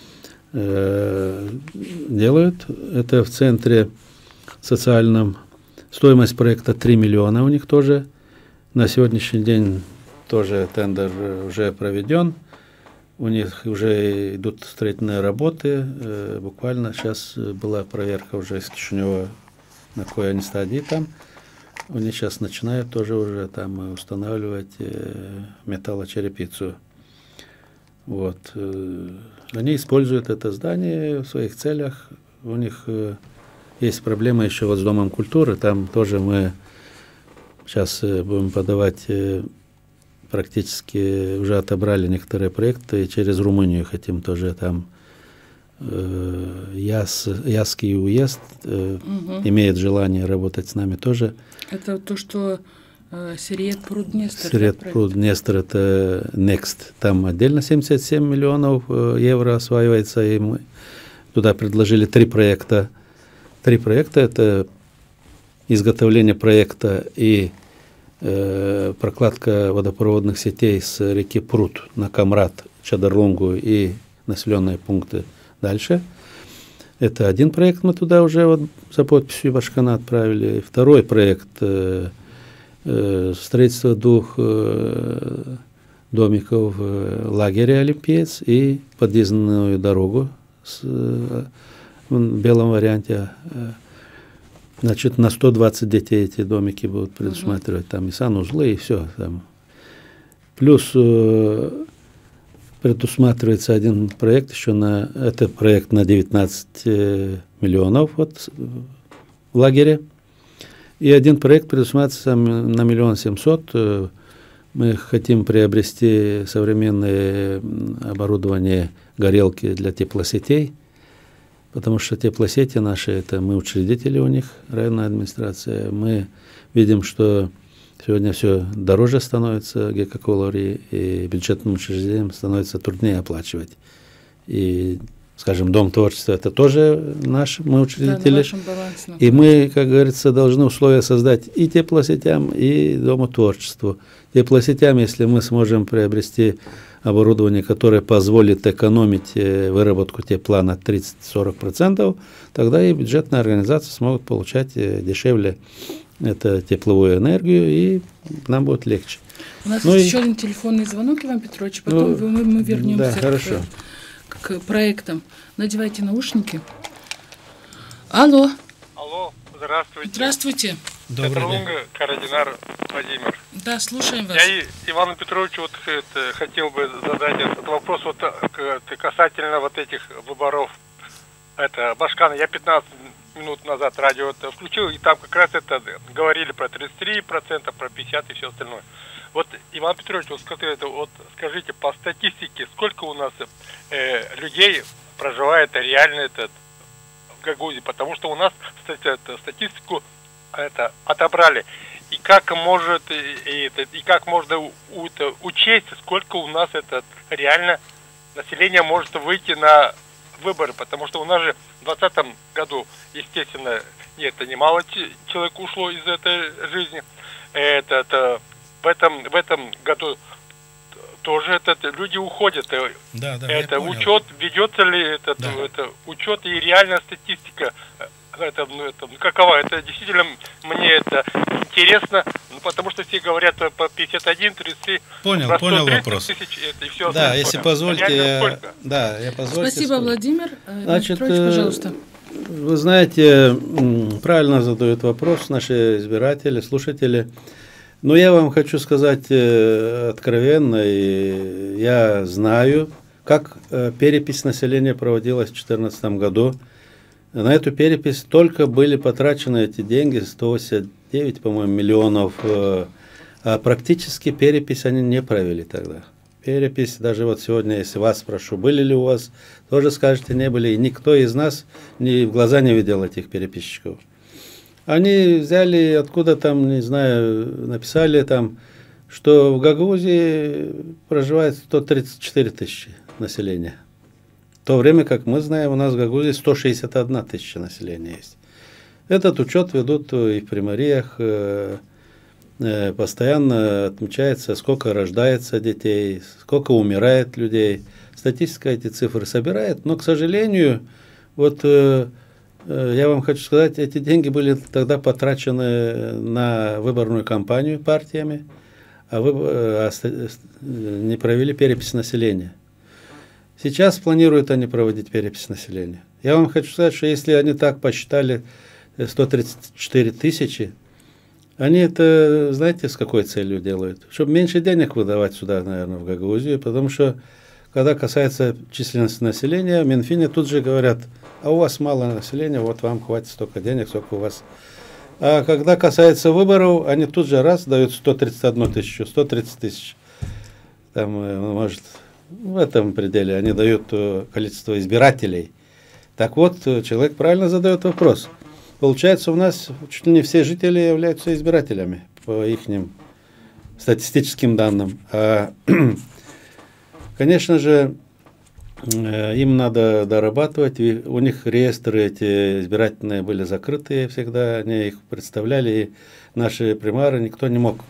Speaker 2: делают. Это в центре социальном. Стоимость проекта три миллиона у них тоже. На сегодняшний день тоже тендер уже проведен. У них уже идут строительные работы. Буквально сейчас была проверка уже из Кишинева, на какой они стадии там. Они сейчас начинают тоже уже там устанавливать металлочерепицу. Вот. Они используют это здание в своих целях. У них есть проблема еще вот с Домом культуры. Там тоже мы сейчас будем подавать, практически уже отобрали некоторые проекты, и через Румынию хотим тоже там. Яс, Ясский уезд э, угу. имеет желание работать с нами тоже.
Speaker 1: Это то, что э, Сирет Пруд-Днестр.
Speaker 2: Сирет Пруд-Днестр это Next. Там отдельно семьдесят семь миллионов э, евро осваивается. И мы туда предложили три проекта. Три проекта это изготовление проекта и э, прокладка водопроводных сетей с реки Пруд на Камрат, Чадарлунгу и населенные пункты. Дальше. Это один проект мы туда уже вот за подписью Башкана отправили. Второй проект э, э, строительство двух э, домиков в лагере Олимпиец и подъездную дорогу с, э, в белом варианте. Значит, на сто двадцать детей эти домики будут предусматривать. Там и санузлы, и все. Там. Плюс э, предусматривается один проект еще на, это проект на девятнадцать миллионов вот, в лагере. И один проект предусматривается на миллион семьсот. Мы хотим приобрести современное оборудование, горелки для теплосетей, потому что теплосети наши, это мы учредители у них, районная администрация. Мы видим, что сегодня все дороже становится, гекоколори, и бюджетным учреждениям становится труднее оплачивать. И, скажем, Дом творчества – это тоже наш, мы учредители. Да, и мы, как говорится, должны условия создать и теплосетям, и Дому творчеству. Теплосетям, если мы сможем приобрести оборудование, которое позволит экономить выработку тепла на тридцать-сорок процентов, тогда и бюджетные организации смогут получать дешевле это тепловую энергию, и нам будет легче.
Speaker 1: У нас ну есть и... еще один телефонный звонок, Иван Петрович, потом ну, мы, мы вернемся
Speaker 2: да,
Speaker 1: к, к проектам. Надевайте наушники. Алло.
Speaker 4: Алло, здравствуйте.
Speaker 1: Здравствуйте.
Speaker 2: Добрый день.
Speaker 4: Координатор Владимир.
Speaker 1: Да, слушаем вас.
Speaker 4: Я Ивану Петровичу вот это, хотел бы задать этот вопрос вот касательно вот этих выборов. Это Башкана. Я пятнадцать минут назад радио это включил, и там как раз это говорили про тридцать три процента, про пятьдесят и все остальное. Вот, Иван Петрович, вот, скажите, вот скажите, по статистике, сколько у нас э, людей проживает реально этот, в Гагаузии? Потому что у нас кстати, это, статистику это, отобрали. И как может и, и, и как можно у, это, учесть, сколько у нас это реально население может выйти на выборы, потому что у нас же в двадцатом году, естественно, нет, это немало человек ушло из этой жизни. Это, это в этом в этом году тоже это, люди уходят.
Speaker 2: Да, да,
Speaker 4: это учет, ведется ли этот, да. это учет и реальная статистика. Это, ну, это, какова? Это действительно мне это интересно, ну, потому что все говорят по пятьдесят один, тридцать три.
Speaker 2: Понял, понял вопрос. Тысяч, это, и все да, остальное. Если позвольте, я, да, я позвольте.
Speaker 1: Спасибо,
Speaker 2: скажу.
Speaker 1: Владимир.
Speaker 2: Значит,
Speaker 1: Петрович, пожалуйста.
Speaker 2: Вы знаете, правильно задают вопрос наши избиратели, слушатели. Но я вам хочу сказать откровенно, и я знаю, как перепись населения проводилась в две тысячи четырнадцатом году. На эту перепись только были потрачены эти деньги, сто восемьдесят девять, по-моему, миллионов. А практически перепись они не провели тогда. Перепись, даже вот сегодня, если вас спрошу, были ли у вас, тоже скажете, не были. И никто из нас ни в глаза не видел этих переписчиков. Они взяли, откуда там, не знаю, написали там, что в Гагаузии проживает сто тридцать четыре тысячи населения. В то время, как мы знаем, у нас в Гагаузии сто шестьдесят одна тысяча населения есть. Этот учет ведут и в примариях, постоянно отмечается, сколько рождается детей, сколько умирает людей. Статистика эти цифры собирает, но, к сожалению, вот я вам хочу сказать, эти деньги были тогда потрачены на выборную кампанию партиями, а, вы, а не провели перепись населения. Сейчас планируют они проводить перепись населения. Я вам хочу сказать, что если они так посчитали сто тридцать четыре тысячи, они это, знаете, с какой целью делают? Чтобы меньше денег выдавать сюда, наверное, в Гагаузию, потому что, когда касается численности населения, в Минфине тут же говорят, а у вас мало населения, вот вам хватит столько денег, сколько у вас. А когда касается выборов, они тут же раз дают сто тридцать одну тысячу, сто тридцать тысяч. Там, может, в этом пределе они дают количество избирателей. Так вот, человек правильно задает вопрос. Получается, у нас чуть ли не все жители являются избирателями по их статистическим данным. А, конечно же, им надо дорабатывать. У них реестры эти избирательные были закрытые всегда, они их представляли, и наши примары, никто не мог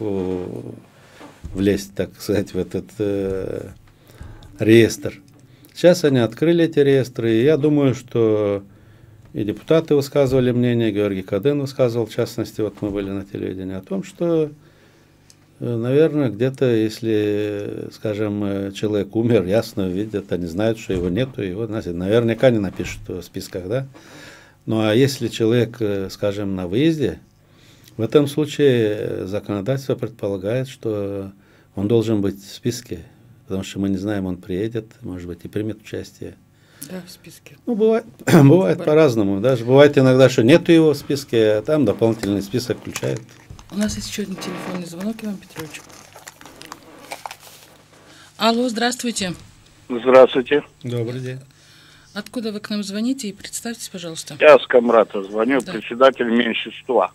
Speaker 2: влезть, так сказать, в этот э, реестр. Сейчас они открыли эти реестры, и я думаю, что и депутаты высказывали мнение, Георгий Кадын высказывал, в частности, вот мы были на телевидении, о том, что, наверное, где-то, если, скажем, человек умер, ясно видят, они знают, что его нету, его, знаете, наверняка не напишут в списках, да? Ну, а если человек, скажем, на выезде, в этом случае законодательство предполагает, что он должен быть в списке, потому что мы не знаем, он приедет, может быть, и примет участие.
Speaker 1: Да, в списке.
Speaker 2: Ну, бывает, бывает по-разному. Даже бывает иногда, что нету его в списке, а там дополнительный список включают.
Speaker 1: У нас есть еще один телефонный звонок, Иван Петрович. Алло, здравствуйте.
Speaker 5: Здравствуйте.
Speaker 2: Добрый день.
Speaker 1: Откуда вы к нам звоните и представьтесь, пожалуйста.
Speaker 5: Я с Камрата звоню,
Speaker 1: да.
Speaker 5: Председатель меньшинства.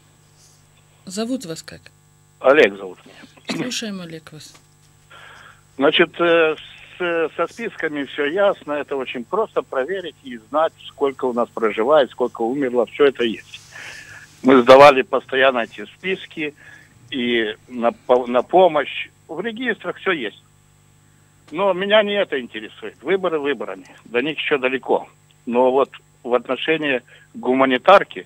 Speaker 1: Зовут вас как?
Speaker 5: Олег зовут меня.
Speaker 1: Слушаем, Олег, вас.
Speaker 5: Значит, с, со списками все ясно, это очень просто проверить и знать, сколько у нас проживает, сколько умерло, все это есть. Мы сдавали постоянно эти списки и на, на помощь. В регистрах все есть. Но меня не это интересует. Выборы выборами. До них еще далеко. Но вот в отношении гуманитарки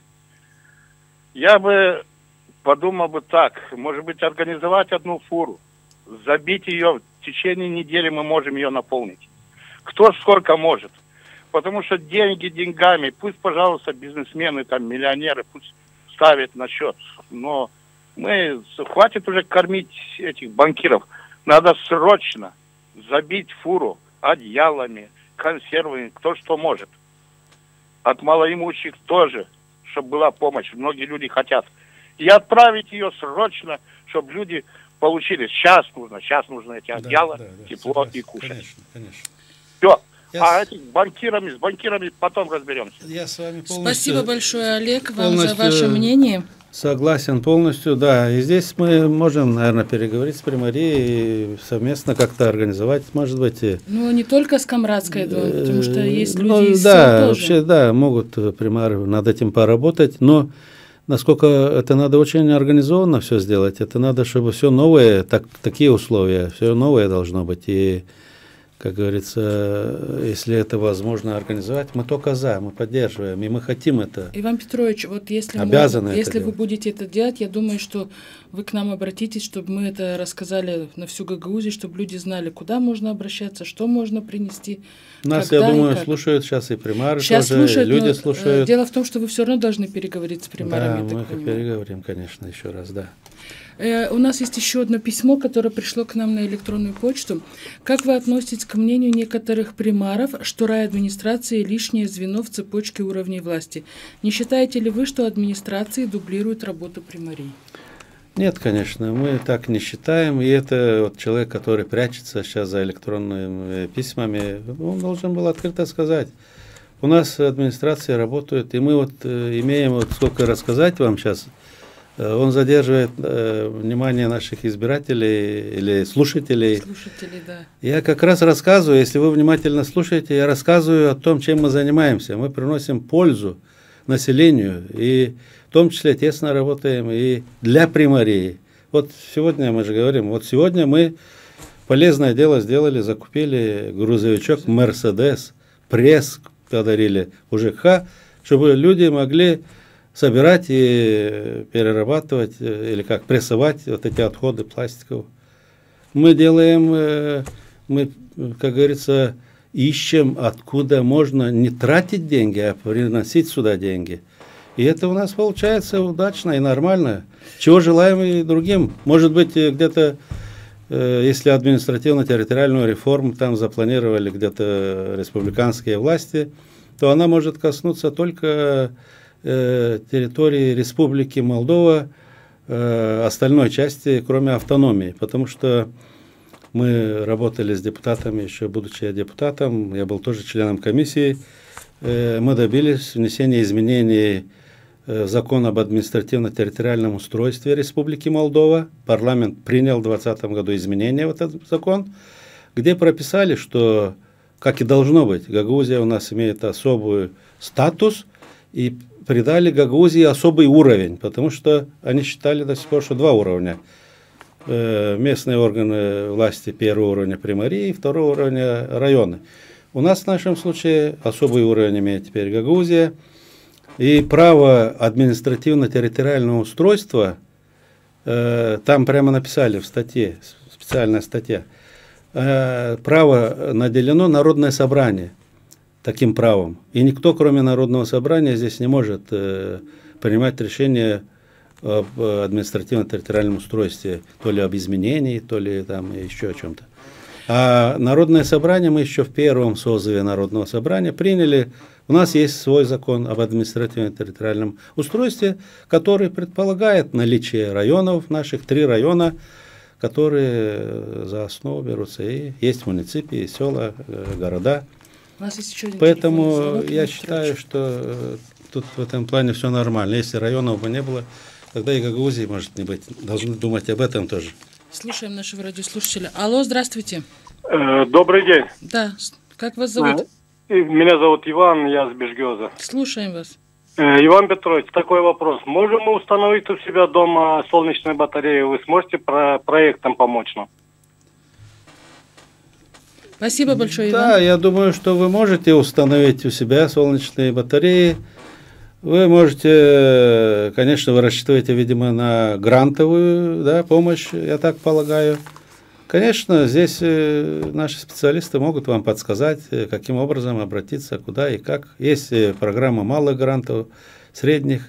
Speaker 5: я бы подумал бы так. Может быть, организовать одну фуру. Забить ее. В течение недели мы можем ее наполнить. Кто сколько может. Потому что деньги деньгами. Пусть, пожалуйста, бизнесмены, там, миллионеры, пусть ставят на счет. Но мы... Хватит уже кормить этих банкиров. Надо срочно забить фуру одеялами, консервами, кто что может. От малоимущих тоже, чтобы была помощь. Многие люди хотят. И отправить ее срочно, чтобы люди получили. Сейчас нужно, сейчас нужно эти одеяла, да, да, да, тепло согласен. И кушать. Конечно, конечно. Все. Я а с... этих банкирами, с банкирами потом разберемся.
Speaker 2: Я с вами полностью...
Speaker 1: Спасибо большое, Олег, вам за ваше мнение.
Speaker 2: Согласен полностью, да. И здесь мы можем, наверное, переговорить с примарией и совместно как-то организовать, может быть. И...
Speaker 1: Ну, не только с Камрадской, потому что есть люди
Speaker 2: ну,
Speaker 1: из
Speaker 2: да,
Speaker 1: сел тоже.
Speaker 2: Вообще, да, могут примары над этим поработать, но насколько это надо очень организованно все сделать, это надо, чтобы все новое, так, такие условия, все новое должно быть. И, как говорится, если это возможно организовать, мы только за, мы поддерживаем, и мы хотим это.
Speaker 1: Иван Петрович, вот если,
Speaker 2: обязаны
Speaker 1: мы, если вы
Speaker 2: делать.
Speaker 1: будете это делать, я думаю, что вы к нам обратитесь, чтобы мы это рассказали на всю Гагаузию, чтобы люди знали, куда можно обращаться, что можно принести.
Speaker 2: Нас, я думаю, слушают сейчас и примары
Speaker 1: сейчас
Speaker 2: тоже,
Speaker 1: слушают,
Speaker 2: люди слушают.
Speaker 1: Дело в том, что вы все равно должны переговорить с примарами.
Speaker 2: Да, мы переговорим, конечно, еще раз, да.
Speaker 1: У нас есть еще одно письмо, которое пришло к нам на электронную почту. Как вы относитесь к мнению некоторых примаров, что райадминистрация лишнее звено в цепочке уровней власти? Не считаете ли вы, что администрации дублируют работу примарей?
Speaker 2: Нет, конечно, мы так не считаем. И это вот человек, который прячется сейчас за электронными письмами, он должен был открыто сказать. У нас администрация работает, и мы вот имеем, вот сколько рассказать вам сейчас, он задерживает э, внимание наших избирателей или слушателей.
Speaker 1: Слушателей, да.
Speaker 2: Я как раз рассказываю, если вы внимательно слушаете, я рассказываю о том, чем мы занимаемся. Мы приносим пользу населению, и в том числе тесно работаем и для примарии. Вот сегодня мы же говорим, вот сегодня мы полезное дело сделали, закупили грузовичок Мерседес, пресс подарили у ЖКХ, чтобы люди могли собирать и перерабатывать, или как, прессовать вот эти отходы пластиковые. Мы делаем, мы, как говорится, ищем, откуда можно не тратить деньги, а приносить сюда деньги. И это у нас получается удачно и нормально. Чего желаем и другим. Может быть, где-то, если административно-территориальную реформу там запланировали где-то республиканские власти, то она может коснуться только территории Республики Молдова, остальной части, кроме автономии. Потому что мы работали с депутатами, еще будучи депутатом, я был тоже членом комиссии, мы добились внесения изменений в закон об административно-территориальном устройстве Республики Молдова. Парламент принял в двадцатом году изменения в этот закон, где прописали, что, как и должно быть, Гагаузия у нас имеет особый статус, и придали Гагаузии особый уровень, потому что они считали до сих пор, что два уровня. Местные органы власти первого уровня примарии, второго уровня районы. У нас в нашем случае особый уровень имеет теперь Гагаузия. И право административно-территориального устройства, э, там прямо написали в статье, специальная статья, э, право наделено Народное собрание таким правом. И никто, кроме Народного собрания, здесь не может э, принимать решение об административно-территориальном устройстве, то ли об изменении, то ли там еще о чем-то. А Народное собрание мы еще в первом созыве Народного собрания приняли. У нас есть свой закон об административно-территориальном устройстве, который предполагает наличие районов, наших три района, которые за основу берутся. И есть муниципии, есть села, города.
Speaker 1: У нас есть еще один
Speaker 2: Поэтому
Speaker 1: звонок,
Speaker 2: я считаю, что тут в этом плане все нормально. Если районов бы не было, тогда и Гагаузии может не быть. Должны думать об этом тоже.
Speaker 1: Слушаем нашего радиослушателя. Алло, здравствуйте.
Speaker 6: Добрый день.
Speaker 1: Да, как вас зовут?
Speaker 6: Меня зовут Иван, я с Бежгёза.
Speaker 1: Слушаем вас.
Speaker 6: Иван Петрович, такой вопрос. Можем мы установить у себя дома солнечные батареи? Вы сможете про проектом помочь нам?
Speaker 1: Спасибо большое, Иван.
Speaker 2: Да, я думаю, что вы можете установить у себя солнечные батареи. Вы можете, конечно, вы рассчитываете, видимо, на грантовую, да, помощь, я так полагаю. Конечно, здесь наши специалисты могут вам подсказать, каким образом обратиться, куда и как. Есть программа малых грантов, средних.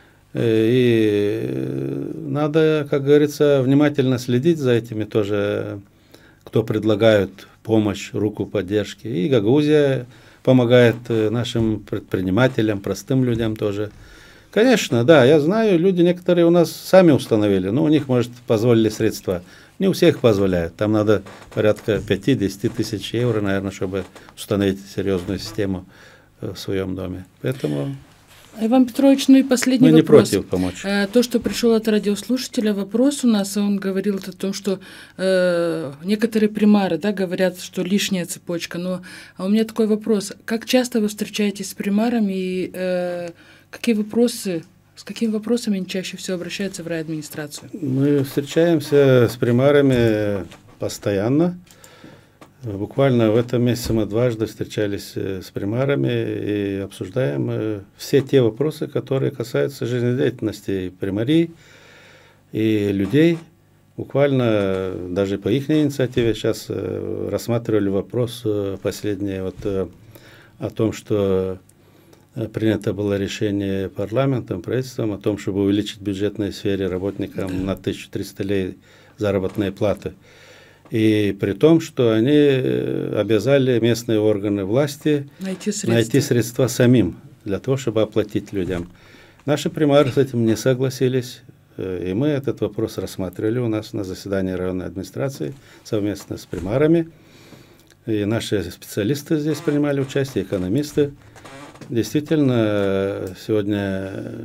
Speaker 2: И надо, как говорится, внимательно следить за этими тоже, кто предлагает помощь, руку поддержки. И Гагаузия помогает нашим предпринимателям, простым людям тоже. Конечно, да, я знаю, люди некоторые у нас сами установили, но у них, может, позволили средства. Не у всех позволяют. Там надо порядка пять-десять тысяч евро, наверное, чтобы установить серьезную систему в своем доме. Поэтому
Speaker 1: Иван Петрович, ну и последний
Speaker 2: мы
Speaker 1: вопрос.
Speaker 2: не против помочь.
Speaker 1: То, что пришел от радиослушателя, вопрос у нас, он говорил о том, что э, некоторые примары, да, говорят, что лишняя цепочка. Но а у меня такой вопрос. Как часто вы встречаетесь с примарами и э, какие вопросы, с какими вопросами они чаще всего обращаются в райадминистрацию? Мы
Speaker 2: встречаемся с примарами постоянно. Буквально в этом месяце мы дважды встречались с примарами и обсуждаем все те вопросы, которые касаются жизнедеятельности примарий и людей. Буквально даже по их инициативе сейчас рассматривали вопрос последний вот, о том, что принято было решение парламентом, правительством о том, чтобы увеличить в бюджетной сфере работникам на тысячу триста лей заработной платы. И при том, что они обязали местные органы власти
Speaker 1: найти средства.
Speaker 2: найти средства самим, для того, чтобы оплатить людям. Наши примары с этим не согласились, и мы этот вопрос рассматривали у нас на заседании районной администрации совместно с примарами. И наши специалисты здесь принимали участие, экономисты. Действительно, сегодня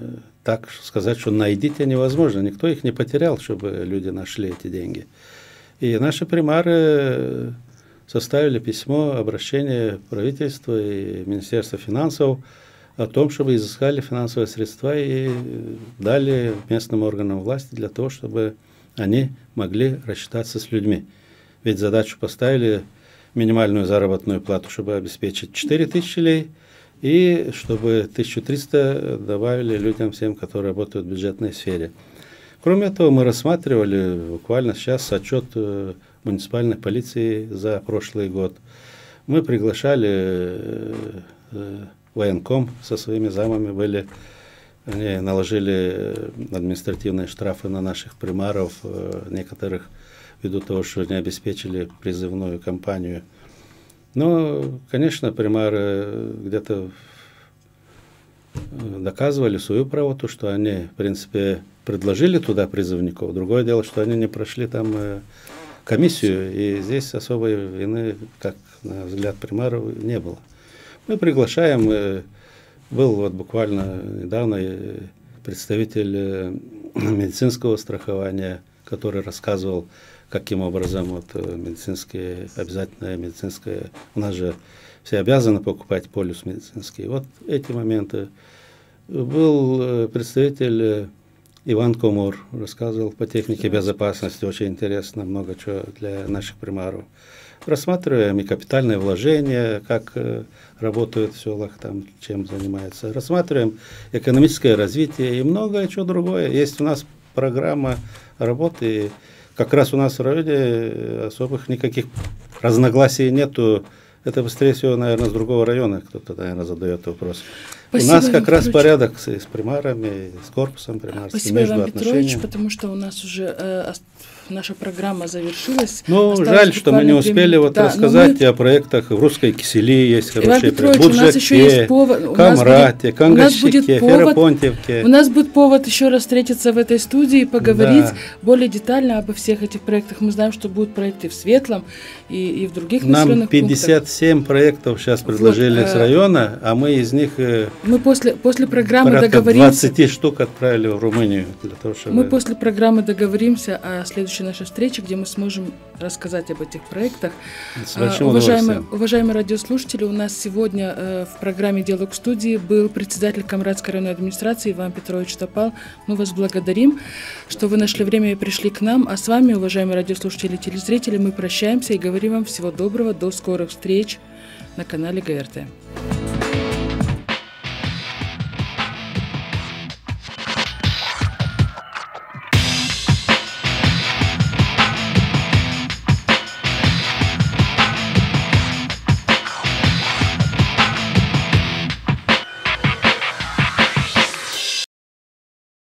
Speaker 2: так сказать, что найдите невозможно. Никто их не потерял, чтобы люди нашли эти деньги. И наши примары составили письмо, обращение правительства и Министерства финансов о том, чтобы изыскали финансовые средства и дали местным органам власти для того, чтобы они могли рассчитаться с людьми. Ведь задачу поставили минимальную заработную плату, чтобы обеспечить четыре тысячи лей, и чтобы тысячу триста добавили людям всем, которые работают в бюджетной сфере. Кроме этого, мы рассматривали буквально сейчас отчет муниципальной полиции за прошлый год. Мы приглашали военком со своими замами, были, они наложили административные штрафы на наших примаров, некоторых ввиду того, что не обеспечили призывную кампанию. Но, конечно, примары где-то доказывали свою правоту, что они, в принципе, предложили туда призывников. Другое дело, что они не прошли там комиссию, и здесь особой вины, как на взгляд примаров, не было. Мы приглашаем, был вот буквально недавно представитель медицинского страхования, который рассказывал, каким образом вот медицинские, обязательное медицинское, у нас же все обязаны покупать полис медицинский. Вот эти моменты. Был представитель Иван Комур, рассказывал по технике безопасности, очень интересно, много чего для наших примаров. Рассматриваем и капитальные вложения, как работают в селах, там, чем занимаются. Рассматриваем экономическое развитие и многое чего другое. Есть у нас программа работы. Как раз у нас в районе особых никаких разногласий нету. Это, быстрее всего, наверное, с другого района кто-то, наверное, задает вопрос. Спасибо, у нас как раз порядок с, с примарами, с корпусом примарским,
Speaker 1: Спасибо,
Speaker 2: между
Speaker 1: Иван
Speaker 2: отношениями.
Speaker 1: Петрович, потому что у нас уже э, наша программа завершилась.
Speaker 2: Ну,
Speaker 1: Осталось
Speaker 2: жаль, что мы не успели вот
Speaker 1: да,
Speaker 2: рассказать
Speaker 1: мы...
Speaker 2: о проектах. В Русской Кисели есть хорошие проекты.
Speaker 1: У нас еще есть повод.
Speaker 2: Камрате, Кангачике, Ферапонтьевке.
Speaker 1: У нас будет повод еще раз встретиться в этой студии и поговорить да. более детально обо всех этих проектах. Мы знаем, что будут проекты в Светлом и, и в других населенных пунктах. Нам пятьдесят семь
Speaker 2: пунктах. Проектов сейчас предложили вот, с района, а мы из них
Speaker 1: мы после, после программы
Speaker 2: порядка
Speaker 1: договоримся.
Speaker 2: двадцать штук отправили в Румынию. Для того, чтобы...
Speaker 1: Мы после программы договоримся о следующей нашей встрече, где мы сможем рассказать об этих проектах.
Speaker 2: С
Speaker 1: уважаемые, уважаемые радиослушатели, у нас сегодня э, в программе «Диалог в студии» был председатель Камрадской районной администрации Иван Петрович Топал. Мы вас благодарим, что вы нашли время и пришли к нам. А с вами, уважаемые радиослушатели и телезрители, мы прощаемся и говорим вам всего доброго, до скорых встреч на канале ГРТ.